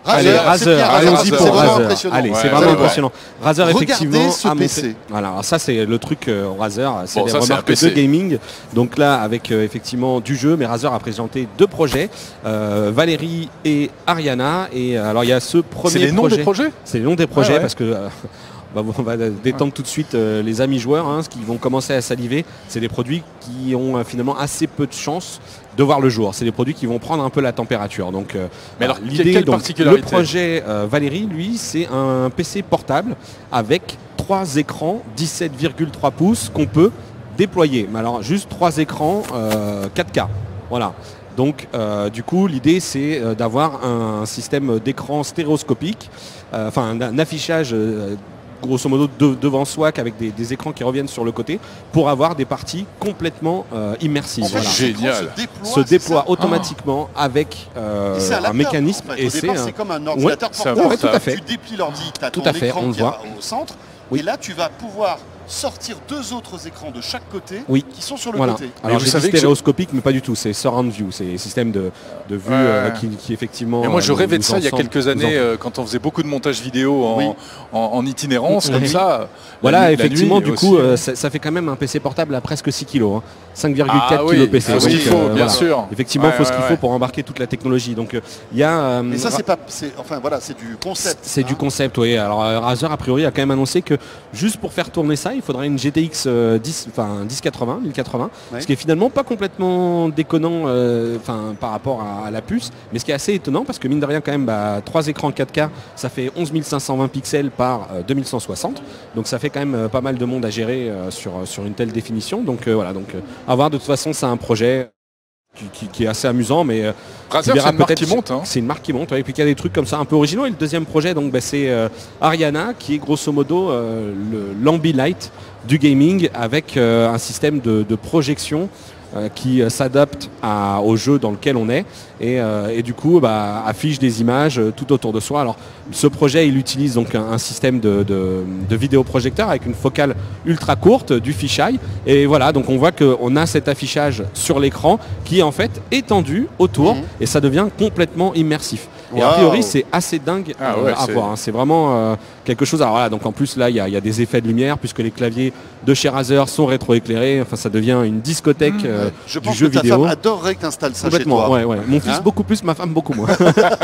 Razer, Razer, allons-y pour Razer. Allez, c'est vraiment impressionnant. Razer, effectivement, ce a P C. monté. Voilà, alors ça c'est le truc euh, Razer, c'est bon, les ça, remarques de gaming. Donc là, avec euh, effectivement du jeu, mais Razer a présenté deux projets, euh, Valérie et Ariana. Et euh, alors il y a ce premier projet. C'est les noms des projets. C'est les noms des projets ah ouais. parce que. Euh, Bah, on va détendre ouais. tout de suite euh, les amis joueurs, hein, ce qui vont commencer à saliver. C'est des produits qui ont euh, finalement assez peu de chances de voir le jour. C'est des produits qui vont prendre un peu la température. Donc, euh, Mais alors, l'idée, quelle donc, particularité? Le projet euh, Valérie, lui, c'est un P C portable avec trois écrans dix-sept virgule trois pouces qu'on peut déployer. Mais alors, juste trois écrans euh, quatre K. Voilà. Donc euh, du coup l'idée c'est euh, d'avoir un système d'écran stéréoscopique, euh, enfin un, un affichage euh, grosso modo de, devant soi avec des, des écrans qui reviennent sur le côté pour avoir des parties complètement euh, immersives. En fait, voilà. Génial. Se déploie, se déploie ça automatiquement oh. avec euh, un, un laptop, mécanisme. en fait. Et c'est un... comme un ordinateur ouais, portable. Ouais, tout à fait. Tu déplies l'ordi, tu as tout ton à fait, écran on qui voit. est au centre. Oui. Et là, tu vas pouvoir sortir deux autres écrans de chaque côté oui. qui sont sur le voilà. côté. Alors vous j'ai savez dit stéréoscopique, mais pas du tout. C'est surround view, c'est système de, de vue ouais. euh, qui, qui effectivement. Et moi, je rêvais de ça il y a quelques années euh, quand on faisait beaucoup de montage vidéo en, oui. en, en itinérance oui. comme ça. Voilà, la, effectivement, la nuit, du coup, euh, ça, ça fait quand même un P C portable à presque six kilos. Hein. cinq virgule quatre ah, oui. kilos P C. Il faut ce qu'il faut, euh, bien voilà. sûr. Effectivement, il ouais, faut ouais, ce qu'il ouais. faut pour embarquer toute la technologie. Donc, il euh, y a. Euh, Mais ça, c'est pas. Enfin, voilà, c'est du concept. C'est hein. du concept, oui. Alors, euh, Razer, a priori, a quand même annoncé que juste pour faire tourner ça, il faudrait une G T X euh, dix, enfin, dix quatre-vingts, mille quatre-vingts, ouais. ce qui est finalement pas complètement déconnant euh, par rapport à, à la puce, mais ce qui est assez étonnant parce que mine de rien, quand même, bah, trois écrans quatre K, ça fait onze mille cinq cent vingt pixels par euh, deux mille cent soixante. Donc, ça fait quand même euh, pas mal de monde à gérer euh, sur, sur une telle définition. Donc, euh, voilà. Donc, euh, à voir, de toute façon, c'est un projet qui, qui, qui est assez amusant, mais euh, Razer, c'est une marque qui monte. Hein. C'est une marque qui monte, ouais, et puis il y a des trucs comme ça un peu originaux. Et le deuxième projet, donc, bah, c'est euh, Ariana, qui est grosso modo euh, l'Ambilight du gaming avec euh, un système de, de projection euh, qui euh, s'adapte au jeu dans lequel on est et, euh, et du coup bah, affiche des images euh, tout autour de soi. Alors ce projet il utilise donc un, un système de, de, de vidéoprojecteur avec une focale ultra courte, du fisheye, et voilà, donc on voit qu'on a cet affichage sur l'écran qui est en fait étendu autour mmh. et ça devient complètement immersif. Et wow. a priori c'est assez dingue ah euh, ouais, à voir, hein. C'est vraiment euh, quelque chose. Alors voilà, donc en plus là il y, y a des effets de lumière puisque les claviers de chez Razer sont rétroéclairés, enfin ça devient une discothèque mmh. euh, Je du pense jeu que ta vidéo. femme adorerait que tu installes ça chez toi. Ouais, ouais. Mon fils hein beaucoup plus, ma femme beaucoup moins.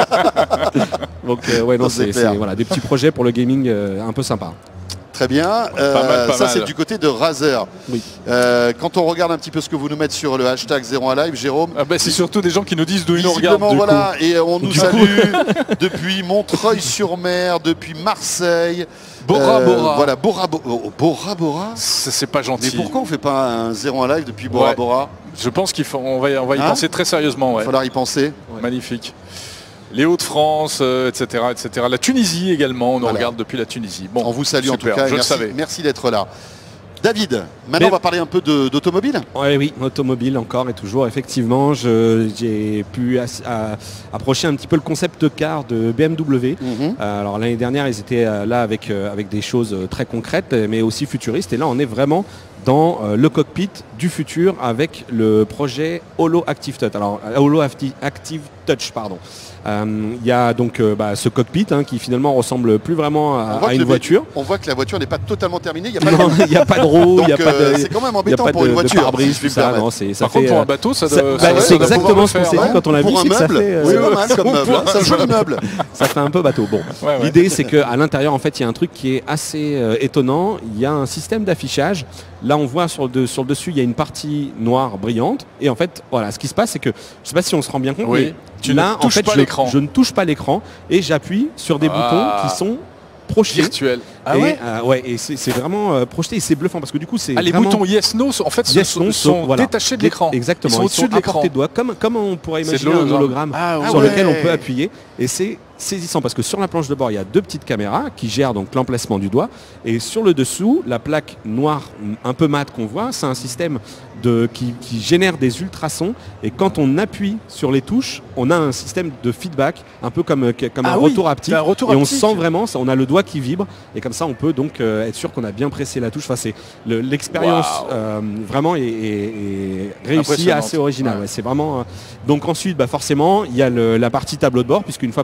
Donc euh, ouais, non, c'est voilà, des petits projets pour le gaming euh, un peu sympa. Très bien, euh, pas mal, pas ça c'est du côté de Razer. Oui. Euh, quand on regarde un petit peu ce que vous nous mettez sur le hashtag zéro un live, Jérôme. Ah bah c'est surtout des gens qui nous disent d'où ils nous regardent. Voilà, coup. Et on nous du salue depuis Montreuil-sur-Mer, depuis Marseille. Bora euh, Bora. Voilà, Bora Bora. Oh, Bora Bora. C'est pas gentil. Mais pourquoi on fait pas un zéro un live depuis Bora ouais. Bora? Je pense qu'il faut, on va, on va y hein penser très sérieusement. Ouais. Il va falloir y penser. Ouais. Magnifique. Les Hauts-de-France, euh, et cetera, et cetera. La Tunisie également, on nous voilà. regarde depuis la Tunisie. Bon, on vous salue super, en tout cas, je merci, le savais. Merci d'être là. David, maintenant Mais... on va parler un peu d'automobile. Oui, oui, automobile encore et toujours, effectivement. J'ai pu as, à, approcher un petit peu le concept car de B M W. Mm-hmm. euh, alors l'année dernière, ils étaient euh, là avec, euh, avec des choses très concrètes, mais aussi futuristes. Et là, on est vraiment dans euh, le cockpit du futur avec le projet Holo Active Touch. Alors, Holo Active Touch, pardon. Il euh, y a donc euh, bah, ce cockpit hein, qui finalement ressemble plus vraiment à, à une voiture. On voit que la voiture n'est pas totalement terminée. Il n'y a, a pas de roue, il n'y a pas de. C'est quand même embêtant pour de, une voiture. Pare-brise, tout ça. Non, ça Par fait, contre, pour un bateau, ça doit. Bah, c'est exactement ce qu'on s'est dit quand on l'a vu. Pour un meuble, c'est pas mal comme meuble. C'est un joli meuble. Ça fait un peu bateau. Bon, ouais, ouais. L'idée c'est qu'à l'intérieur, en fait, il y a un truc qui est assez euh, étonnant. Il y a un système d'affichage. Là, on voit sur le, de, sur le dessus, il y a une partie noire brillante. Et en fait, voilà, ce qui se passe, c'est que je ne sais pas si on se rend bien compte, oui. mais tu là, ne en fait, pas je, je ne touche pas l'écran et j'appuie sur des ah. boutons qui sont projetés. Virtuels. Ah et, ouais, euh, ouais, et c'est vraiment euh, projeté et c'est bluffant parce que du coup c'est. Ah, les vraiment... boutons yes no en fait yes, sont, no, sont voilà. détachés de l'écran. Exactement. Ils sont au-dessus de l'écran. De doigts, comme, comme on pourrait imaginer un hologramme ah, sur ouais. lequel on peut appuyer. Et c'est saisissant parce que sur la planche de bord il y a deux petites caméras qui gèrent donc l'emplacement du doigt et sur le dessous la plaque noire un peu mate qu'on voit c'est un système de, qui, qui génère des ultrasons et quand on appuie sur les touches on a un système de feedback un peu comme, comme ah un oui, retour haptique un retour et on haptique. sent vraiment on a le doigt qui vibre et comme ça on peut donc euh, être sûr qu'on a bien pressé la touche. Enfin, c'est l'expérience wow. euh, vraiment est, est, est réussie, assez originale. Ouais. Ouais, c'est vraiment. Euh... Donc ensuite, bah, forcément, il y a le, la partie tableau de bord puisqu'une fois qu'on a interagi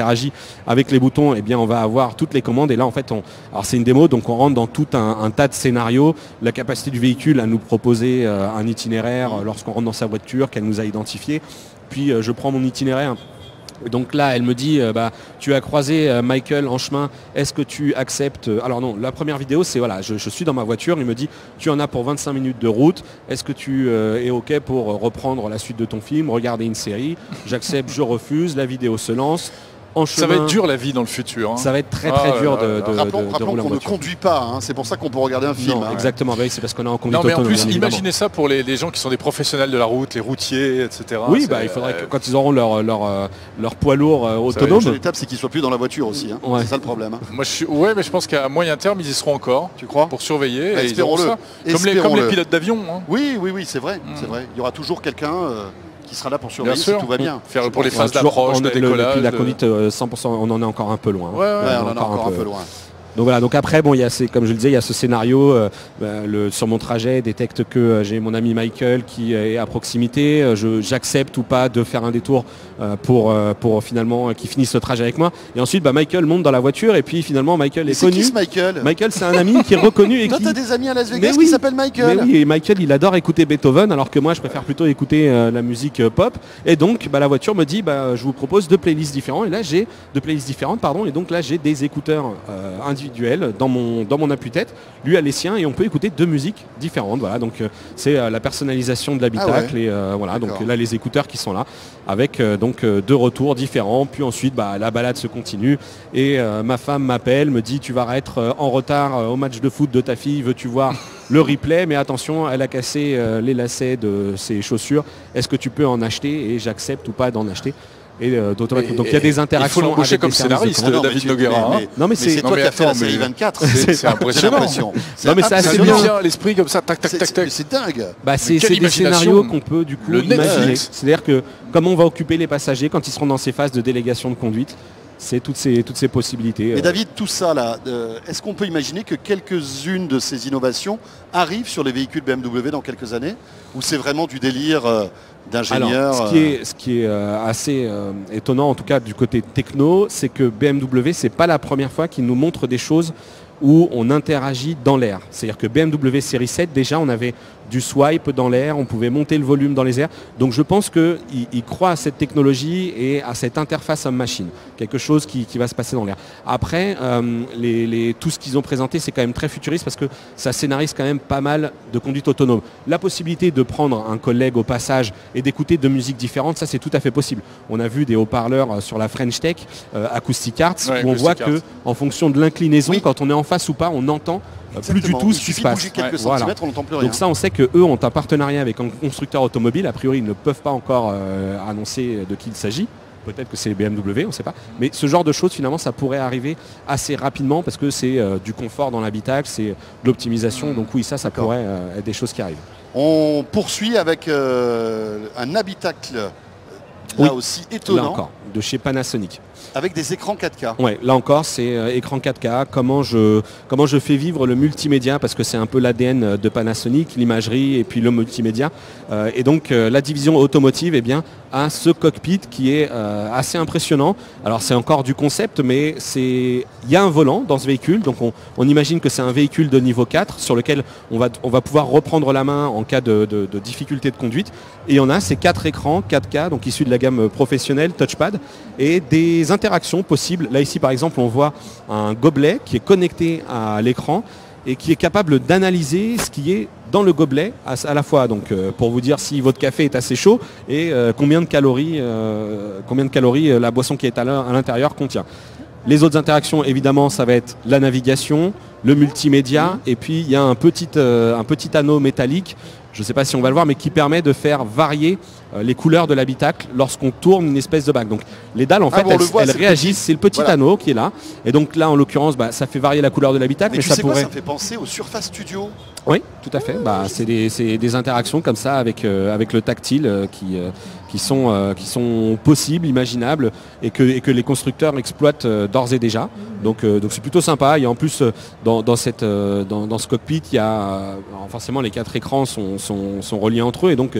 interagit avec les boutons, eh bien on va avoir toutes les commandes. Et là en fait, on, alors c'est une démo, donc on rentre dans tout un, un tas de scénarios. La capacité du véhicule à nous proposer euh, un itinéraire euh, lorsqu'on rentre dans sa voiture, qu'elle nous a identifié. Puis euh, je prends mon itinéraire. Donc là, elle me dit, euh, bah, tu as croisé euh, Michael en chemin, est-ce que tu acceptes... Alors non, la première vidéo, c'est, voilà, je, je suis dans ma voiture, il me dit, tu en as pour vingt-cinq minutes de route, est-ce que tu euh, es OK pour reprendre la suite de ton film, regarder une série? J'accepte, je refuse, la vidéo se lance. En chemin, ça va être dur la vie dans le futur. Hein. Ça va être très très ah, dur de, de, rappelons, de, de rappelons qu'on ne conduit pas, hein. C'est pour ça qu'on peut regarder un film. Non, hein. Exactement, bah oui, c'est parce qu'on est en conduite autonome. Non mais autonome, en plus, imaginez ça pour les, les gens qui sont des professionnels de la route, les routiers, et cetera. Oui, bah, il faudrait euh... que quand ils auront leur, leur, leur poids lourd euh, autonome... L'étape, c'est qu'ils ne soient plus dans la voiture aussi. Hein. Ouais. C'est ça le problème. Hein. Moi, je suis... Ouais, mais je pense qu'à moyen terme, ils y seront encore. Tu crois? Pour surveiller. Bah, espérons-le. Comme, les, comme les pilotes d'avion. Hein. Oui, oui, oui, c'est vrai. Mm. C'est vrai. Il y aura toujours quelqu'un... Euh... qui sera là pour surveiller bien sûr. Si tout va bien. Faire pour les phases d'approche, de décollage. La conduite euh, cent pour cent, on en est encore un peu loin. Ouais, ouais, on, on en est encore, encore un peu, un peu loin. Donc voilà, donc après, bon, il y a ces, comme je le disais, il y a ce scénario euh, bah, le, sur mon trajet, détecte que euh, j'ai mon ami Michael qui est à proximité, euh, j'accepte ou pas de faire un détour euh, pour, euh, pour finalement euh, qu'il finisse le trajet avec moi. Et ensuite, bah, Michael monte dans la voiture et puis finalement, Michael est, est connu. C'est qui ce Michael Michael, c'est un ami qui est reconnu. Et toi, qui... t'as des amis à Las Vegas oui, qui s'appellent Michael. Mais oui, et Michael, il adore écouter Beethoven, alors que moi, je préfère plutôt écouter euh, la musique euh, pop. Et donc, bah, la voiture me dit, bah, je vous propose deux playlists différentes. Et là, j'ai deux playlists différentes, pardon. Et donc là, j'ai des écouteurs euh, individuels dans mon dans mon appui-tête, lui a les siens et on peut écouter deux musiques différentes. Voilà, donc euh, c'est euh, la personnalisation de l'habitacle. Ah ouais. Et euh, voilà, donc là les écouteurs qui sont là avec euh, donc euh, deux retours différents. Puis ensuite, bah, la balade se continue et euh, ma femme m'appelle, me dit tu vas être euh, en retard euh, au match de foot de ta fille. Veux-tu voir le replay? Mais attention, elle a cassé euh, les lacets de ses chaussures. Est-ce que tu peux en acheter? Et j'accepte ou pas d'en acheter. Et euh, donc il y a des interactions. Il faut l'embaucher comme scénariste, de David Noguera. Mais, non mais c'est toi qui as fait la série vingt-quatre. C'est impressionnant. Non mais ça c'est bien l'esprit comme ça, tac tac tac tac. C'est dingue. Bah c'est des scénarios qu'on peut du coup imaginer. C'est-à-dire que comment on va occuper les passagers quand ils seront dans ces phases de délégation de conduite. C'est toutes ces, toutes ces possibilités. Et David, tout ça là, euh, est-ce qu'on peut imaginer que quelques-unes de ces innovations arrivent sur les véhicules B M W dans quelques années? Ou c'est vraiment du délire euh, d'ingénieur? Ce qui est, ce qui est euh, assez euh, étonnant, en tout cas du côté techno, c'est que B M W, c'est pas la première fois qu'il nous montre des choses où on interagit dans l'air. C'est-à-dire que B M W série sept, déjà, on avait du swipe dans l'air, on pouvait monter le volume dans les airs. Donc je pense qu'il il croit à cette technologie et à cette interface homme-machine. Quelque chose qui, qui va se passer dans l'air. Après, euh, les, les, tout ce qu'ils ont présenté, c'est quand même très futuriste parce que ça scénarise quand même pas mal de conduite autonome. La possibilité de prendre un collègue au passage et d'écouter deux musiques différentes, ça c'est tout à fait possible. On a vu des haut-parleurs sur la French Tech, euh, Acoustic Arts, ouais, où on voit qu'en fonction de l'inclinaison, oui. Quand on est en face ou pas, on entend Exactement. Plus du tout ce qui se passe. Quelques ouais, voilà. On n'entend plus rien. Donc ça, on sait qu'eux ont un partenariat avec un constructeur automobile. A priori, ils ne peuvent pas encore euh, annoncer de qui il s'agit. Peut-être que c'est B M W, on ne sait pas. Mais ce genre de choses, finalement, ça pourrait arriver assez rapidement parce que c'est euh, du confort dans l'habitacle, c'est de l'optimisation. Donc oui, ça, ça pourrait euh, être des choses qui arrivent. On poursuit avec euh, un habitacle là oui. aussi étonnant. Là encore, de chez Panasonic. Avec des écrans quatre K. Ouais, là encore, c'est euh, écran quatre K. Comment je, comment je fais vivre le multimédia, parce que c'est un peu l'A D N de Panasonic, l'imagerie et puis le multimédia. Euh, et donc, euh, la division automotive eh bien, a ce cockpit qui est euh, assez impressionnant. Alors, c'est encore du concept, mais il y a un volant dans ce véhicule. Donc, on, on imagine que c'est un véhicule de niveau quatre sur lequel on va, on va pouvoir reprendre la main en cas de, de, de difficulté de conduite. Et on a ces quatre écrans quatre K, donc issus de la gamme professionnelle, touchpad, et des interactions possibles. Là ici par exemple on voit un gobelet qui est connecté à l'écran et qui est capable d'analyser ce qui est dans le gobelet à, à la fois donc euh, pour vous dire si votre café est assez chaud et euh, combien de calories, euh, combien de calories euh, la boisson qui est à l'intérieur contient. Les autres interactions évidemment ça va être la navigation, le multimédia mmh. et puis il y a un petit, euh, un petit anneau métallique. Je ne sais pas si on va le voir, mais qui permet de faire varier euh, les couleurs de l'habitacle lorsqu'on tourne une espèce de bague. Donc les dalles, en ah fait, bon, elles, voit, elles réagissent. C'est le petit voilà. anneau qui est là. Et donc là, en l'occurrence, bah, ça fait varier la couleur de l'habitacle. Mais, mais tu ça sais pourrait... quoi, ça me fait penser au Surface Studio. Oui, tout à fait. Bah, c'est des, des interactions comme ça avec, euh, avec le tactile euh, qui, euh, qui, sont, euh, qui sont possibles, imaginables, et que, et que les constructeurs exploitent euh, d'ores et déjà. Donc euh, donc c'est plutôt sympa. Et en plus, euh, dans, dans, cette, euh, dans, dans ce cockpit, il y a euh, forcément les quatre écrans sont, sont, sont reliés entre eux. Et donc, euh,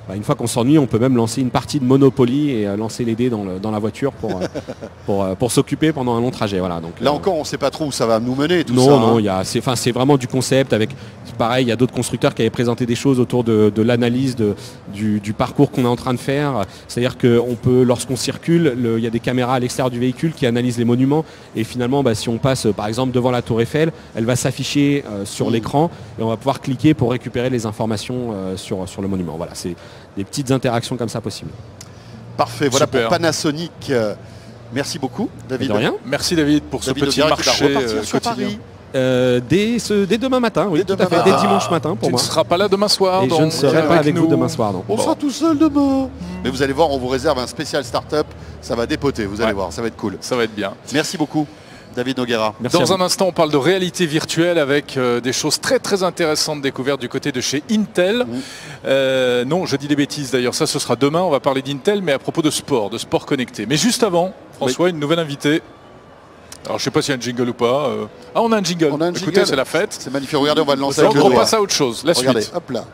bah, une fois qu'on s'ennuie, on peut même lancer une partie de Monopoly et euh, lancer les dés dans, le, dans la voiture pour, euh, pour, euh, pour s'occuper pendant un long trajet. Voilà, donc, là euh, encore, on ne sait pas trop où ça va nous mener. Tout non, ça, non, hein. il y a, c'est, enfin, c'est vraiment du concept. Avec, pareil, il y a d'autres constructeurs qui avaient présenté des choses autour de, de l'analyse de, du, du parcours qu'on est en train de faire. C'est-à-dire qu'on peut, lorsqu'on circule, le, il y a des caméras à l'extérieur du véhicule qui analysent les monuments. Et finalement, bah, si on passe, par exemple, devant la Tour Eiffel, elle va s'afficher euh, sur mmh. l'écran et on va pouvoir cliquer pour récupérer les informations euh, sur, sur le monument. Voilà, c'est des petites interactions comme ça possibles. Parfait, voilà Super. pour Panasonic. Euh, merci beaucoup, David. De rien. Merci David pour David ce petit Noguera qui va marché repartir euh, sur quotidien. Paris. Euh, dès, ce, dès demain matin, oui, Dès tout à fait, demain dès matin. dimanche matin pour Tu moi. ne seras pas là demain soir. Et donc, je ne serai pas avec nous. vous demain soir. Donc. On Bon. sera tout seul demain. Mais vous allez voir, on vous réserve un spécial start-up. Ça va dépoter, vous allez Ouais. voir, ça va être cool. Ça va être bien. Merci beaucoup, David Noguera. Merci à Dans vous. un instant, on parle de réalité virtuelle avec euh, des choses très très intéressantes découvertes du côté de chez Intel. Mmh. Euh, non, je dis des bêtises d'ailleurs, ça ce sera demain, on va parler d'Intel, mais à propos de sport, de sport connecté. Mais juste avant, François, oui. une nouvelle invitée. Alors je sais pas s'il y a un jingle ou pas. Euh... Ah, on a un jingle. On a un Écoutez, jingle. c'est la fête. C'est magnifique, regardez, on va le lancer Donc avec le on doigt. passe à autre chose, la Regardez, suite. hop là.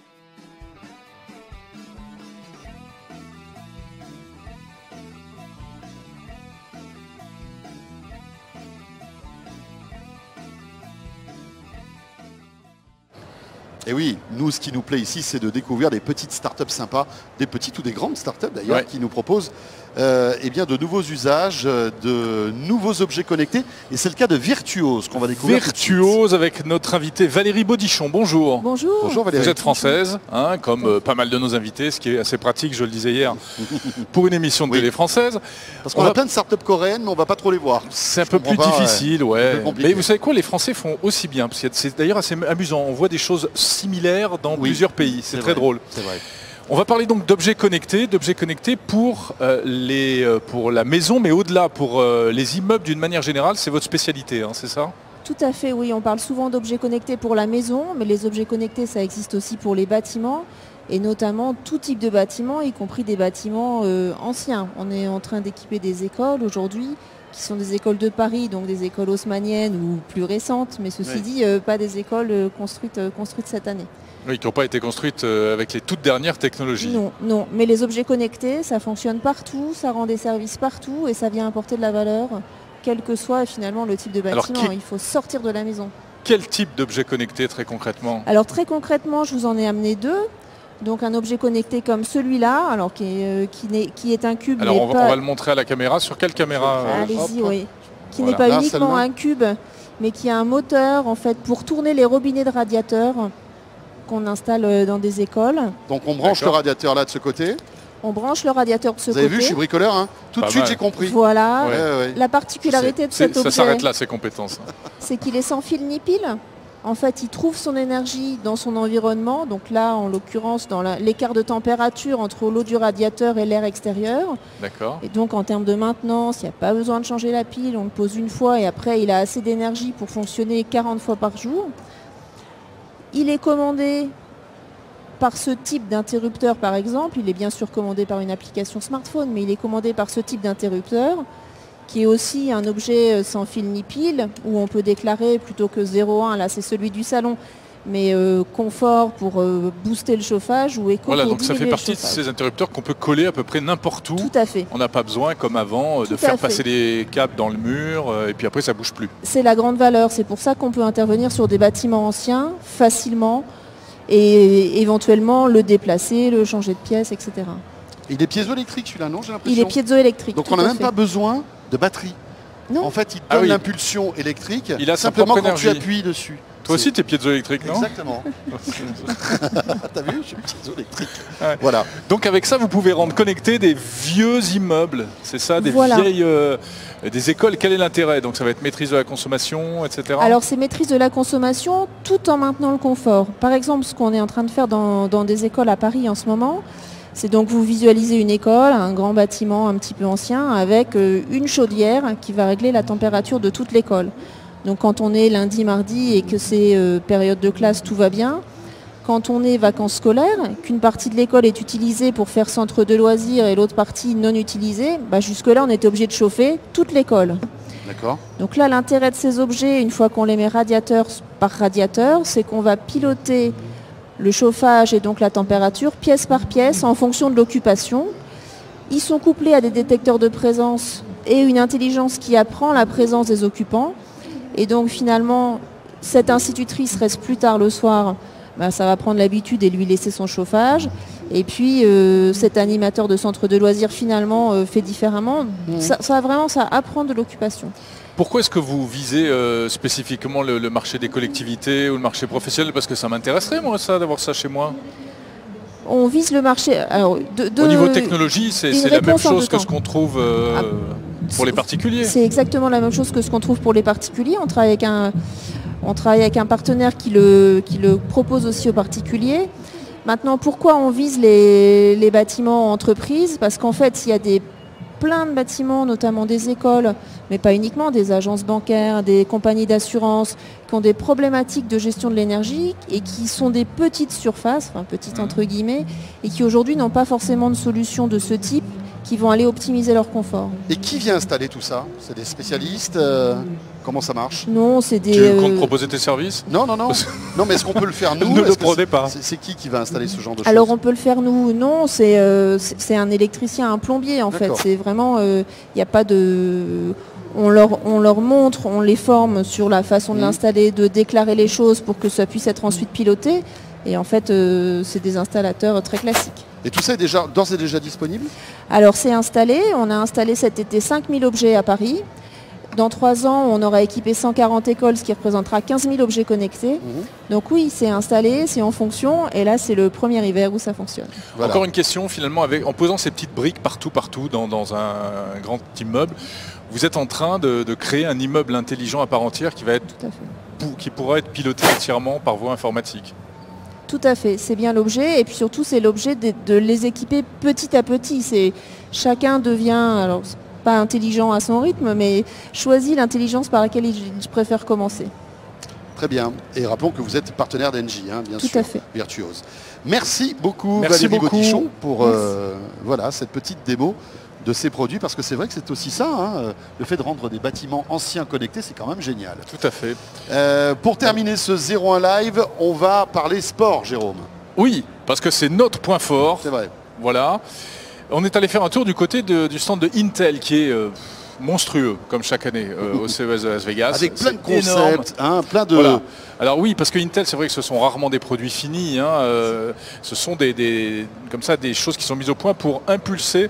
Et oui, nous, ce qui nous plaît ici, c'est de découvrir des petites startups sympas, des petites ou des grandes startups d'ailleurs, Ouais. qui nous proposent euh, eh bien, de nouveaux usages, euh, de nouveaux objets connectés. Et c'est le cas de Virtuose qu'on va découvrir. tout de suite. Virtuose avec notre invitée Valérie Baudichon. Bonjour. Bonjour. Bonjour Valérie. Vous êtes française, hein, comme euh, pas mal de nos invités, ce qui est assez pratique, je le disais hier, pour une émission de Oui. télé française. Parce qu'on On a va- plein de startups coréennes, mais on va pas trop les voir. C'est un Je peu comprends plus pas, difficile, un ouais. peu compliqué. Mais vous savez quoi, les Français font aussi bien, parce que c'est d'ailleurs assez amusant. On voit des choses similaires dans Oui, plusieurs pays. C'est très vrai, drôle. C'est vrai. On va parler donc d'objets connectés, d'objets connectés pour, euh, les, euh, pour la maison, mais au-delà, pour euh, les immeubles d'une manière générale. C'est votre spécialité, hein, c'est ça? Tout à fait, oui. On parle souvent d'objets connectés pour la maison, mais les objets connectés, ça existe aussi pour les bâtiments, et notamment tout type de bâtiments, y compris des bâtiments euh, anciens. On est en train d'équiper des écoles aujourd'hui, qui sont des écoles de Paris, donc des écoles haussmanniennes ou plus récentes, mais ceci Oui. dit, euh, pas des écoles euh, construites, euh, construites cette année. Oui, qui n'ont pas été construites euh, avec les toutes dernières technologies. Non, non. Mais les objets connectés, ça fonctionne partout, ça rend des services partout, et ça vient apporter de la valeur, quel que soit finalement le type de Alors, bâtiment. qui- Il faut sortir de la maison. Quel type d'objet connecté très concrètement? Alors très concrètement, je vous en ai amené deux. Donc un objet connecté comme celui-là, alors qui est, euh, qui n'est- qui est un cube, Alors mais on va, pas... on va le montrer à la caméra. Sur quelle caméra euh, Allez-y, hop. oui. Qui Voilà. n'est pas Là, uniquement celle-là. un cube, mais qui a un moteur en fait pour tourner les robinets de radiateurs qu'on installe euh, dans des écoles. Donc on branche le D'accord. radiateur là de ce côté. On branche le radiateur de ce Vous avez côté. vu, je suis bricoleur, hein. Tout de Pas suite mal. j'ai compris. Voilà. Ouais. Ouais, ouais. La particularité de C'est- cet Ça objet, s'arrête là, ces compétences. c'est qu'il est sans fil ni pile. En fait, il trouve son énergie dans son environnement. Donc là, en l'occurrence, dans la- l'écart de température entre l'eau du radiateur et l'air extérieur. D'accord. Et donc, en termes de maintenance, il n'y a pas besoin de changer la pile. On le pose une fois et après, il a assez d'énergie pour fonctionner quarante fois par jour. Il est commandé par ce type d'interrupteur, par exemple. Il est bien sûr commandé par une application smartphone, mais il est commandé par ce type d'interrupteur, qui est aussi un objet sans fil ni pile, où on peut déclarer plutôt que zéro un, là c'est celui du salon, mais euh, confort pour euh, booster le chauffage ou éco Voilà, pour donc ça fait diminuer le partie de chauffage. ces interrupteurs qu'on peut coller à peu près n'importe où. Tout à fait. On n'a pas besoin, comme avant, euh, de Tout à faire fait. passer les câbles dans le mur euh, et puis après ça bouge plus. C'est la grande valeur, c'est pour ça qu'on peut intervenir sur des bâtiments anciens facilement et éventuellement le déplacer, le changer de pièce, et cetera. Il est piézoélectrique celui-là, non, j'ai Il l'impression. est piézoélectrique. Donc tout on n'a à même fait. pas besoin de batterie. Non. En fait, il donne Ah oui. l'impulsion électrique Il a sa simplement propre quand tu énergie. appuies dessus. Toi C'est- aussi, tu es piézoélectrique, non? Exactement. T'as vu, je suis piézoélectrique. Ouais. Voilà. Donc avec ça, vous pouvez rendre connectés des vieux immeubles. C'est ça, des Voilà. vieilles euh, des écoles. Quel est l'intérêt? Donc ça va être maîtrise de la consommation, et cetera. Alors c'est maîtrise de la consommation tout en maintenant le confort. Par exemple, ce qu'on est en train de faire dans, dans des écoles à Paris en ce moment, c'est donc vous visualisez une école, un grand bâtiment un petit peu ancien, avec euh, une chaudière qui va régler la température de toute l'école. Donc quand on est lundi, mardi et que c'est euh, période de classe, tout va bien. Quand on est vacances scolaires, qu'une partie de l'école est utilisée pour faire centre de loisirs et l'autre partie non utilisée, bah jusque-là on était obligé de chauffer toute l'école. D'accord. Donc là, l'intérêt de ces objets, une fois qu'on les met radiateur par radiateur, c'est qu'on va piloter le chauffage et donc la température, pièce par pièce, en fonction de l'occupation. Ils sont couplés à des détecteurs de présence et une intelligence qui apprend la présence des occupants. Et donc finalement, cette institutrice reste plus tard le soir, ben, ça va prendre l'habitude et lui laisser son chauffage. Et puis euh, cet animateur de centre de loisirs finalement euh, fait différemment. Mmh. Ça, ça vraiment, ça apprend de l'occupation. Pourquoi est-ce que vous visez euh, spécifiquement le, le marché des collectivités ou le marché professionnel? Parce que ça m'intéresserait moi ça, d'avoir ça chez moi. On vise le marché. Alors, de, de, Au niveau technologie, c'est la même chose que ce qu'on trouve euh, ah, pour les particuliers. C'est exactement la même chose que ce qu'on trouve pour les particuliers. On travaille avec un, on travaille avec un partenaire qui le, qui le propose aussi aux particuliers. Maintenant, pourquoi on vise les, les bâtiments entreprises? Parce qu'en fait, il y a des, plein de bâtiments, notamment des écoles, mais pas uniquement, des agences bancaires, des compagnies d'assurance, qui ont des problématiques de gestion de l'énergie et qui sont des petites surfaces, enfin petites entre guillemets, et qui aujourd'hui n'ont pas forcément de solution de ce type, qui vont aller optimiser leur confort. Et qui vient installer tout ça? C'est des spécialistes euh, Comment ça marche? Non, c'est des... Tu euh... comptes proposer tes services? Non, non, non. Non, mais est-ce qu'on peut le faire nous? Ne le prenez pas. C'est qui qui va installer ce genre de choses? Alors on peut le faire nous, non, c'est euh, un électricien, un plombier en fait. C'est vraiment, il euh, n'y a pas de... On leur, on leur montre, on les forme sur la façon de mmh. l'installer, de déclarer les choses pour que ça puisse être ensuite piloté. Et en fait, euh, c'est des installateurs très classiques. Et tout ça est déjà, d'ores et déjà disponible? Alors c'est installé, on a installé cet été cinq mille objets à Paris. Dans trois ans, on aura équipé cent quarante écoles, ce qui représentera quinze mille objets connectés. Mmh. Donc oui, c'est installé, c'est en fonction, et là c'est le premier hiver où ça fonctionne. Voilà. Encore une question finalement, avec, en posant ces petites briques partout, partout dans, dans un, un grand immeuble, vous êtes en train de, de créer un immeuble intelligent à part entière qui, va être, pour, qui pourra être piloté entièrement par voie informatique. Tout à fait, c'est bien l'objet, et puis surtout c'est l'objet de, de les équiper petit à petit. Chacun devient, alors pas intelligent à son rythme, mais choisit l'intelligence par laquelle il, il préfère commencer. Très bien, et rappelons que vous êtes partenaire d'Engie, hein, bien Tout sûr, à fait. Virtuose. Merci beaucoup Merci Valérie beaucoup. Gaudichon pour euh, voilà, cette petite démo de ces produits, parce que c'est vrai que c'est aussi ça, hein, le fait de rendre des bâtiments anciens connectés, c'est quand même génial. Tout à fait. Euh, pour terminer ce zéro un live, on va parler sport, Jérôme. Oui, parce que c'est notre point fort. C'est vrai. Voilà. On est allé faire un tour du côté de, du stand de Intel, qui est euh, monstrueux, comme chaque année, euh, au C E S de Las Vegas. Avec plein de concepts, hein, plein de... Voilà. Alors oui, parce que Intel, c'est vrai que ce sont rarement des produits finis. Hein, euh, ce sont des, des, comme ça, des choses qui sont mises au point pour impulser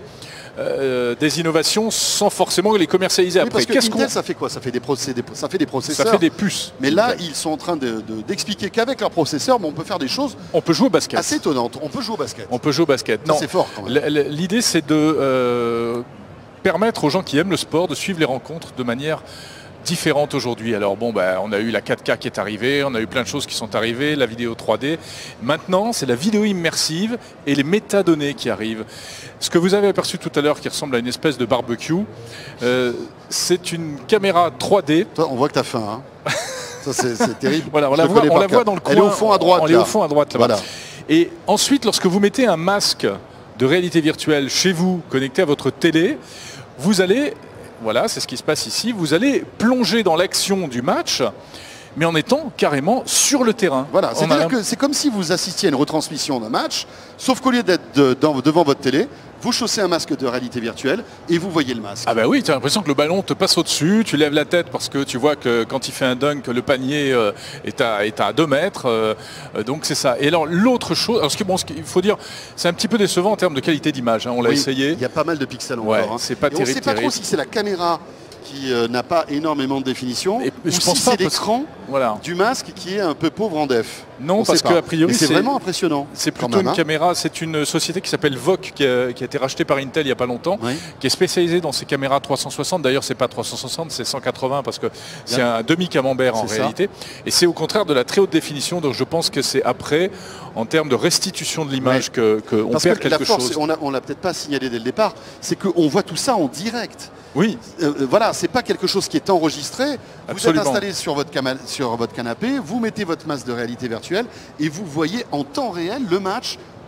Euh, des innovations sans forcément les commercialiser oui, après. Qu'est-ce Intel, ça fait quoi? Ça fait des, procès, des, ça fait des processeurs. Ça fait des puces. Mais là, ils sont en train d'expliquer de, de, qu'avec leurs processeurs, on peut faire des choses. On peut jouer au basket. Assez étonnantes. On peut jouer au basket. On peut jouer au basket. C'est fort quand même. L'idée, c'est de euh, permettre aux gens qui aiment le sport de suivre les rencontres de manière différente aujourd'hui. Alors bon, bah, on a eu la quatre K qui est arrivée, on a eu plein de choses qui sont arrivées, la vidéo trois D. Maintenant, c'est la vidéo immersive et les métadonnées qui arrivent. Ce que vous avez aperçu tout à l'heure, qui ressemble à une espèce de barbecue, euh, c'est une caméra trois D. Toi, on voit que tu as faim. Hein. Ça, c'est terrible. Voilà, on la, voit, on la voit dans le coin. Elle est au fond à droite. On est au fond à droite là-bas. Voilà. Et ensuite, lorsque vous mettez un masque de réalité virtuelle chez vous, connecté à votre télé, vous allez... Voilà, c'est ce qui se passe ici. Vous allez plonger dans l'action du match, mais en étant carrément sur le terrain. Voilà, c'est-à-dire que c'est comme si vous assistiez à une retransmission d'un match, sauf qu'au lieu d'être de, de, devant votre télé, vous chaussez un masque de réalité virtuelle et vous voyez le masque. Ah bah oui, tu as l'impression que le ballon te passe au-dessus, tu lèves la tête parce que tu vois que quand il fait un dunk, le panier euh, est, à, est à deux mètres. Euh, donc c'est ça. Et alors l'autre chose, alors ce qu'il bon, ce qu'il faut dire, c'est un petit peu décevant en termes de qualité d'image. Hein, on l'a oui, essayé. Il y a pas mal de pixels encore. Ouais, hein. C'est pas et terrible. On ne sait pas terrible. trop si c'est la caméra qui euh, n'a pas énormément de définition, et, ou je si pense c'est l'écran voilà. du masque qui est un peu pauvre en def. Non, on parce qu'a priori c'est vraiment impressionnant. C'est plutôt même, une hein. caméra, c'est une société qui s'appelle V O C, qui a, qui a été rachetée par Intel il n'y a pas longtemps, oui. qui est spécialisée dans ces caméras trois cent soixante. D'ailleurs, c'est pas trois cent soixante, c'est cent quatre-vingts parce que c'est un demi-camembert en réalité. Et c'est au contraire de la très haute définition. Donc je pense que c'est après, en termes de restitution de l'image, ouais. qu'on que perd que quelque la force, chose. On ne l'a peut-être pas signalé dès le départ, c'est qu'on voit tout ça en direct. Oui. Euh, voilà, c'est pas quelque chose qui est enregistré. Absolument. Vous êtes installé sur votre, sur votre canapé, vous mettez votre masque de réalité virtuelle et vous voyez en temps réel le match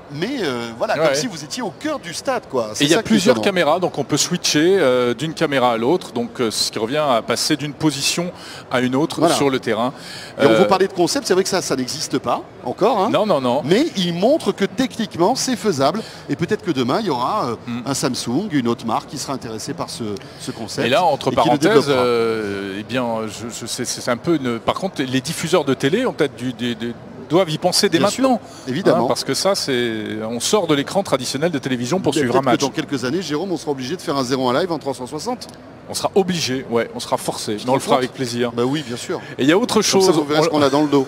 mais euh, voilà, ouais, comme ouais. si vous étiez au cœur du stade, quoi. Et il y a plusieurs caméras, donc on peut switcher euh, d'une caméra à l'autre, donc euh, ce qui revient à passer d'une position à une autre voilà. sur le terrain. Et euh, on vous parlait de concept, c'est vrai que ça, ça n'existe pas encore. Hein, non, non, non. Mais il montre que techniquement, c'est faisable. Et peut-être que demain, il y aura euh, mm. un Samsung, une autre marque qui sera intéressée par ce, ce concept. Et là, entre et parenthèses, euh, eh bien, je, je sais, c'est un peu une... Par contre, les diffuseurs de télé ont peut-être du, du, du doivent y penser dès Bien maintenant. Sûr, évidemment. Hein, parce que ça, c'est, on sort de l'écran traditionnel de télévision pour suivre un match. Que dans quelques années, Jérôme, on sera obligé de faire un zéro un live en trois cent soixante. On sera obligé, ouais, on sera forcé. Mais on le fera avec plaisir. Bah oui, bien sûr. Et il y a autre chose. Comme ça, vous verrez on... ce qu'on a dans le dos.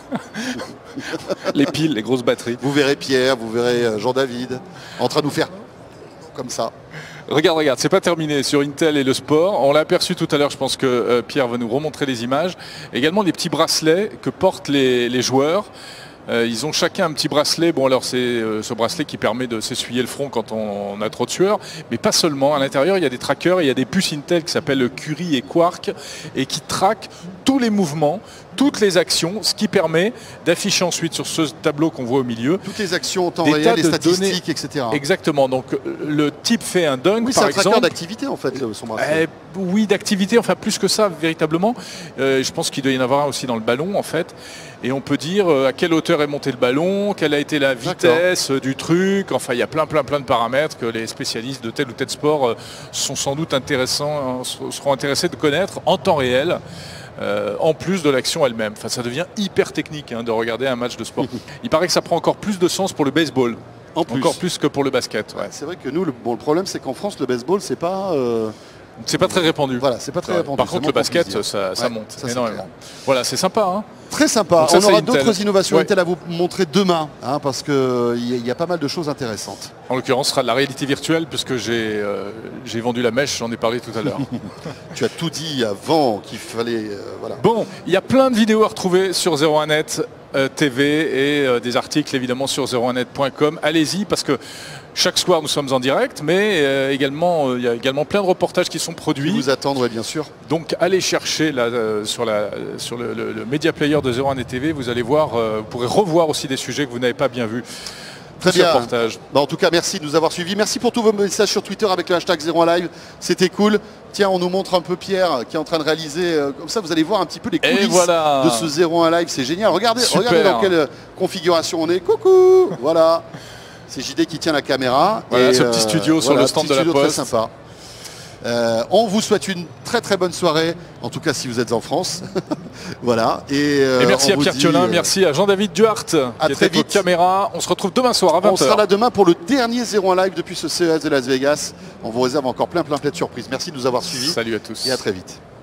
Les piles, les grosses batteries. Vous verrez Pierre, vous verrez Jean-David en train de nous faire comme ça. Regarde, regarde, c'est pas terminé sur Intel et le sport. On l'a aperçu tout à l'heure, je pense que euh, Pierre va nous remontrer les images. Également les petits bracelets que portent les, les joueurs. Euh, ils ont chacun un petit bracelet. Bon, alors c'est euh, ce bracelet qui permet de s'essuyer le front quand on, on a trop de sueur. Mais pas seulement. À l'intérieur, il y a des trackers, il y a des puces Intel qui s'appellent Curie et Quark et qui traquent tous les mouvements, toutes les actions, ce qui permet d'afficher ensuite sur ce tableau qu'on voit au milieu. Toutes les actions en temps réel, les statistiques, et cetera. Exactement. Donc le type fait un dunk, oui, par exemple. C'est un tracker d'activité en fait, son bracelet. Eh, oui, d'activité, enfin plus que ça, véritablement. Euh, je pense qu'il doit y en avoir un aussi dans le ballon, en fait. Et on peut dire euh, à quelle hauteur est monté le ballon, quelle a été la vitesse euh, du truc. Enfin, il y a plein, plein, plein de paramètres que les spécialistes de tel ou tel sport euh, sont sans doute intéressants, euh, seront intéressés de connaître en temps réel. Euh, en plus de l'action elle-même. Enfin, ça devient hyper technique hein, de regarder un match de sport. Il paraît que ça prend encore plus de sens pour le baseball. En plus. Encore plus que pour le basket. Ouais. C'est vrai que nous, le, bon, le problème, c'est qu'en France, le baseball, c'est pas... Euh... C'est pas très répandu. Voilà, c'est pas très ouais. répandu. Par contre, le basket, ça, ça ouais, monte ça, énormément. Voilà, c'est sympa. Hein. Très sympa. Ça, on aura d'autres innovations ouais. Intel à vous montrer demain, hein, parce qu'il y, y a pas mal de choses intéressantes. En l'occurrence, ce sera de la réalité virtuelle, puisque j'ai euh, j'ai vendu la mèche, j'en ai parlé tout à l'heure. Tu as tout dit avant qu'il fallait... Euh, voilà. Bon, il y a plein de vidéos à retrouver sur zéro un net euh, T V et euh, des articles évidemment sur zéro un net point com. Allez-y, parce que chaque soir, nous sommes en direct, mais euh, également, il euh, y a également plein de reportages qui sont produits. Qui vous attendent, oui, bien sûr. Donc, allez chercher là, euh, sur, la, sur le, le, le Media Player de zéro un net T V. Vous allez voir, euh, vous pourrez revoir aussi des sujets que vous n'avez pas bien vus. Très bien. Bah, en tout cas, merci de nous avoir suivis. Merci pour tous vos messages sur Twitter avec le hashtag zéro un live. C'était cool. Tiens, on nous montre un peu Pierre qui est en train de réaliser. Euh, comme ça, vous allez voir un petit peu les coulisses voilà. de ce zéro un live. C'est génial. Regardez, regardez dans quelle configuration on est. Coucou. Voilà. C'est J D qui tient la caméra. Voilà, et ce petit studio euh, sur voilà, le stand de la Poste. Très sympa. Euh, on vous souhaite une très très bonne soirée, en tout cas si vous êtes en France. Voilà. Et, euh, et merci à Pierre Thiolin, euh, merci à Jean-David Duhart qui était votre caméra. On se retrouve demain soir à vingt heures. On sera là demain pour le dernier zéro un live depuis ce C E S de Las Vegas. On vous réserve encore plein plein plein de surprises. Merci de nous avoir suivis. Salut à tous. Et à très vite.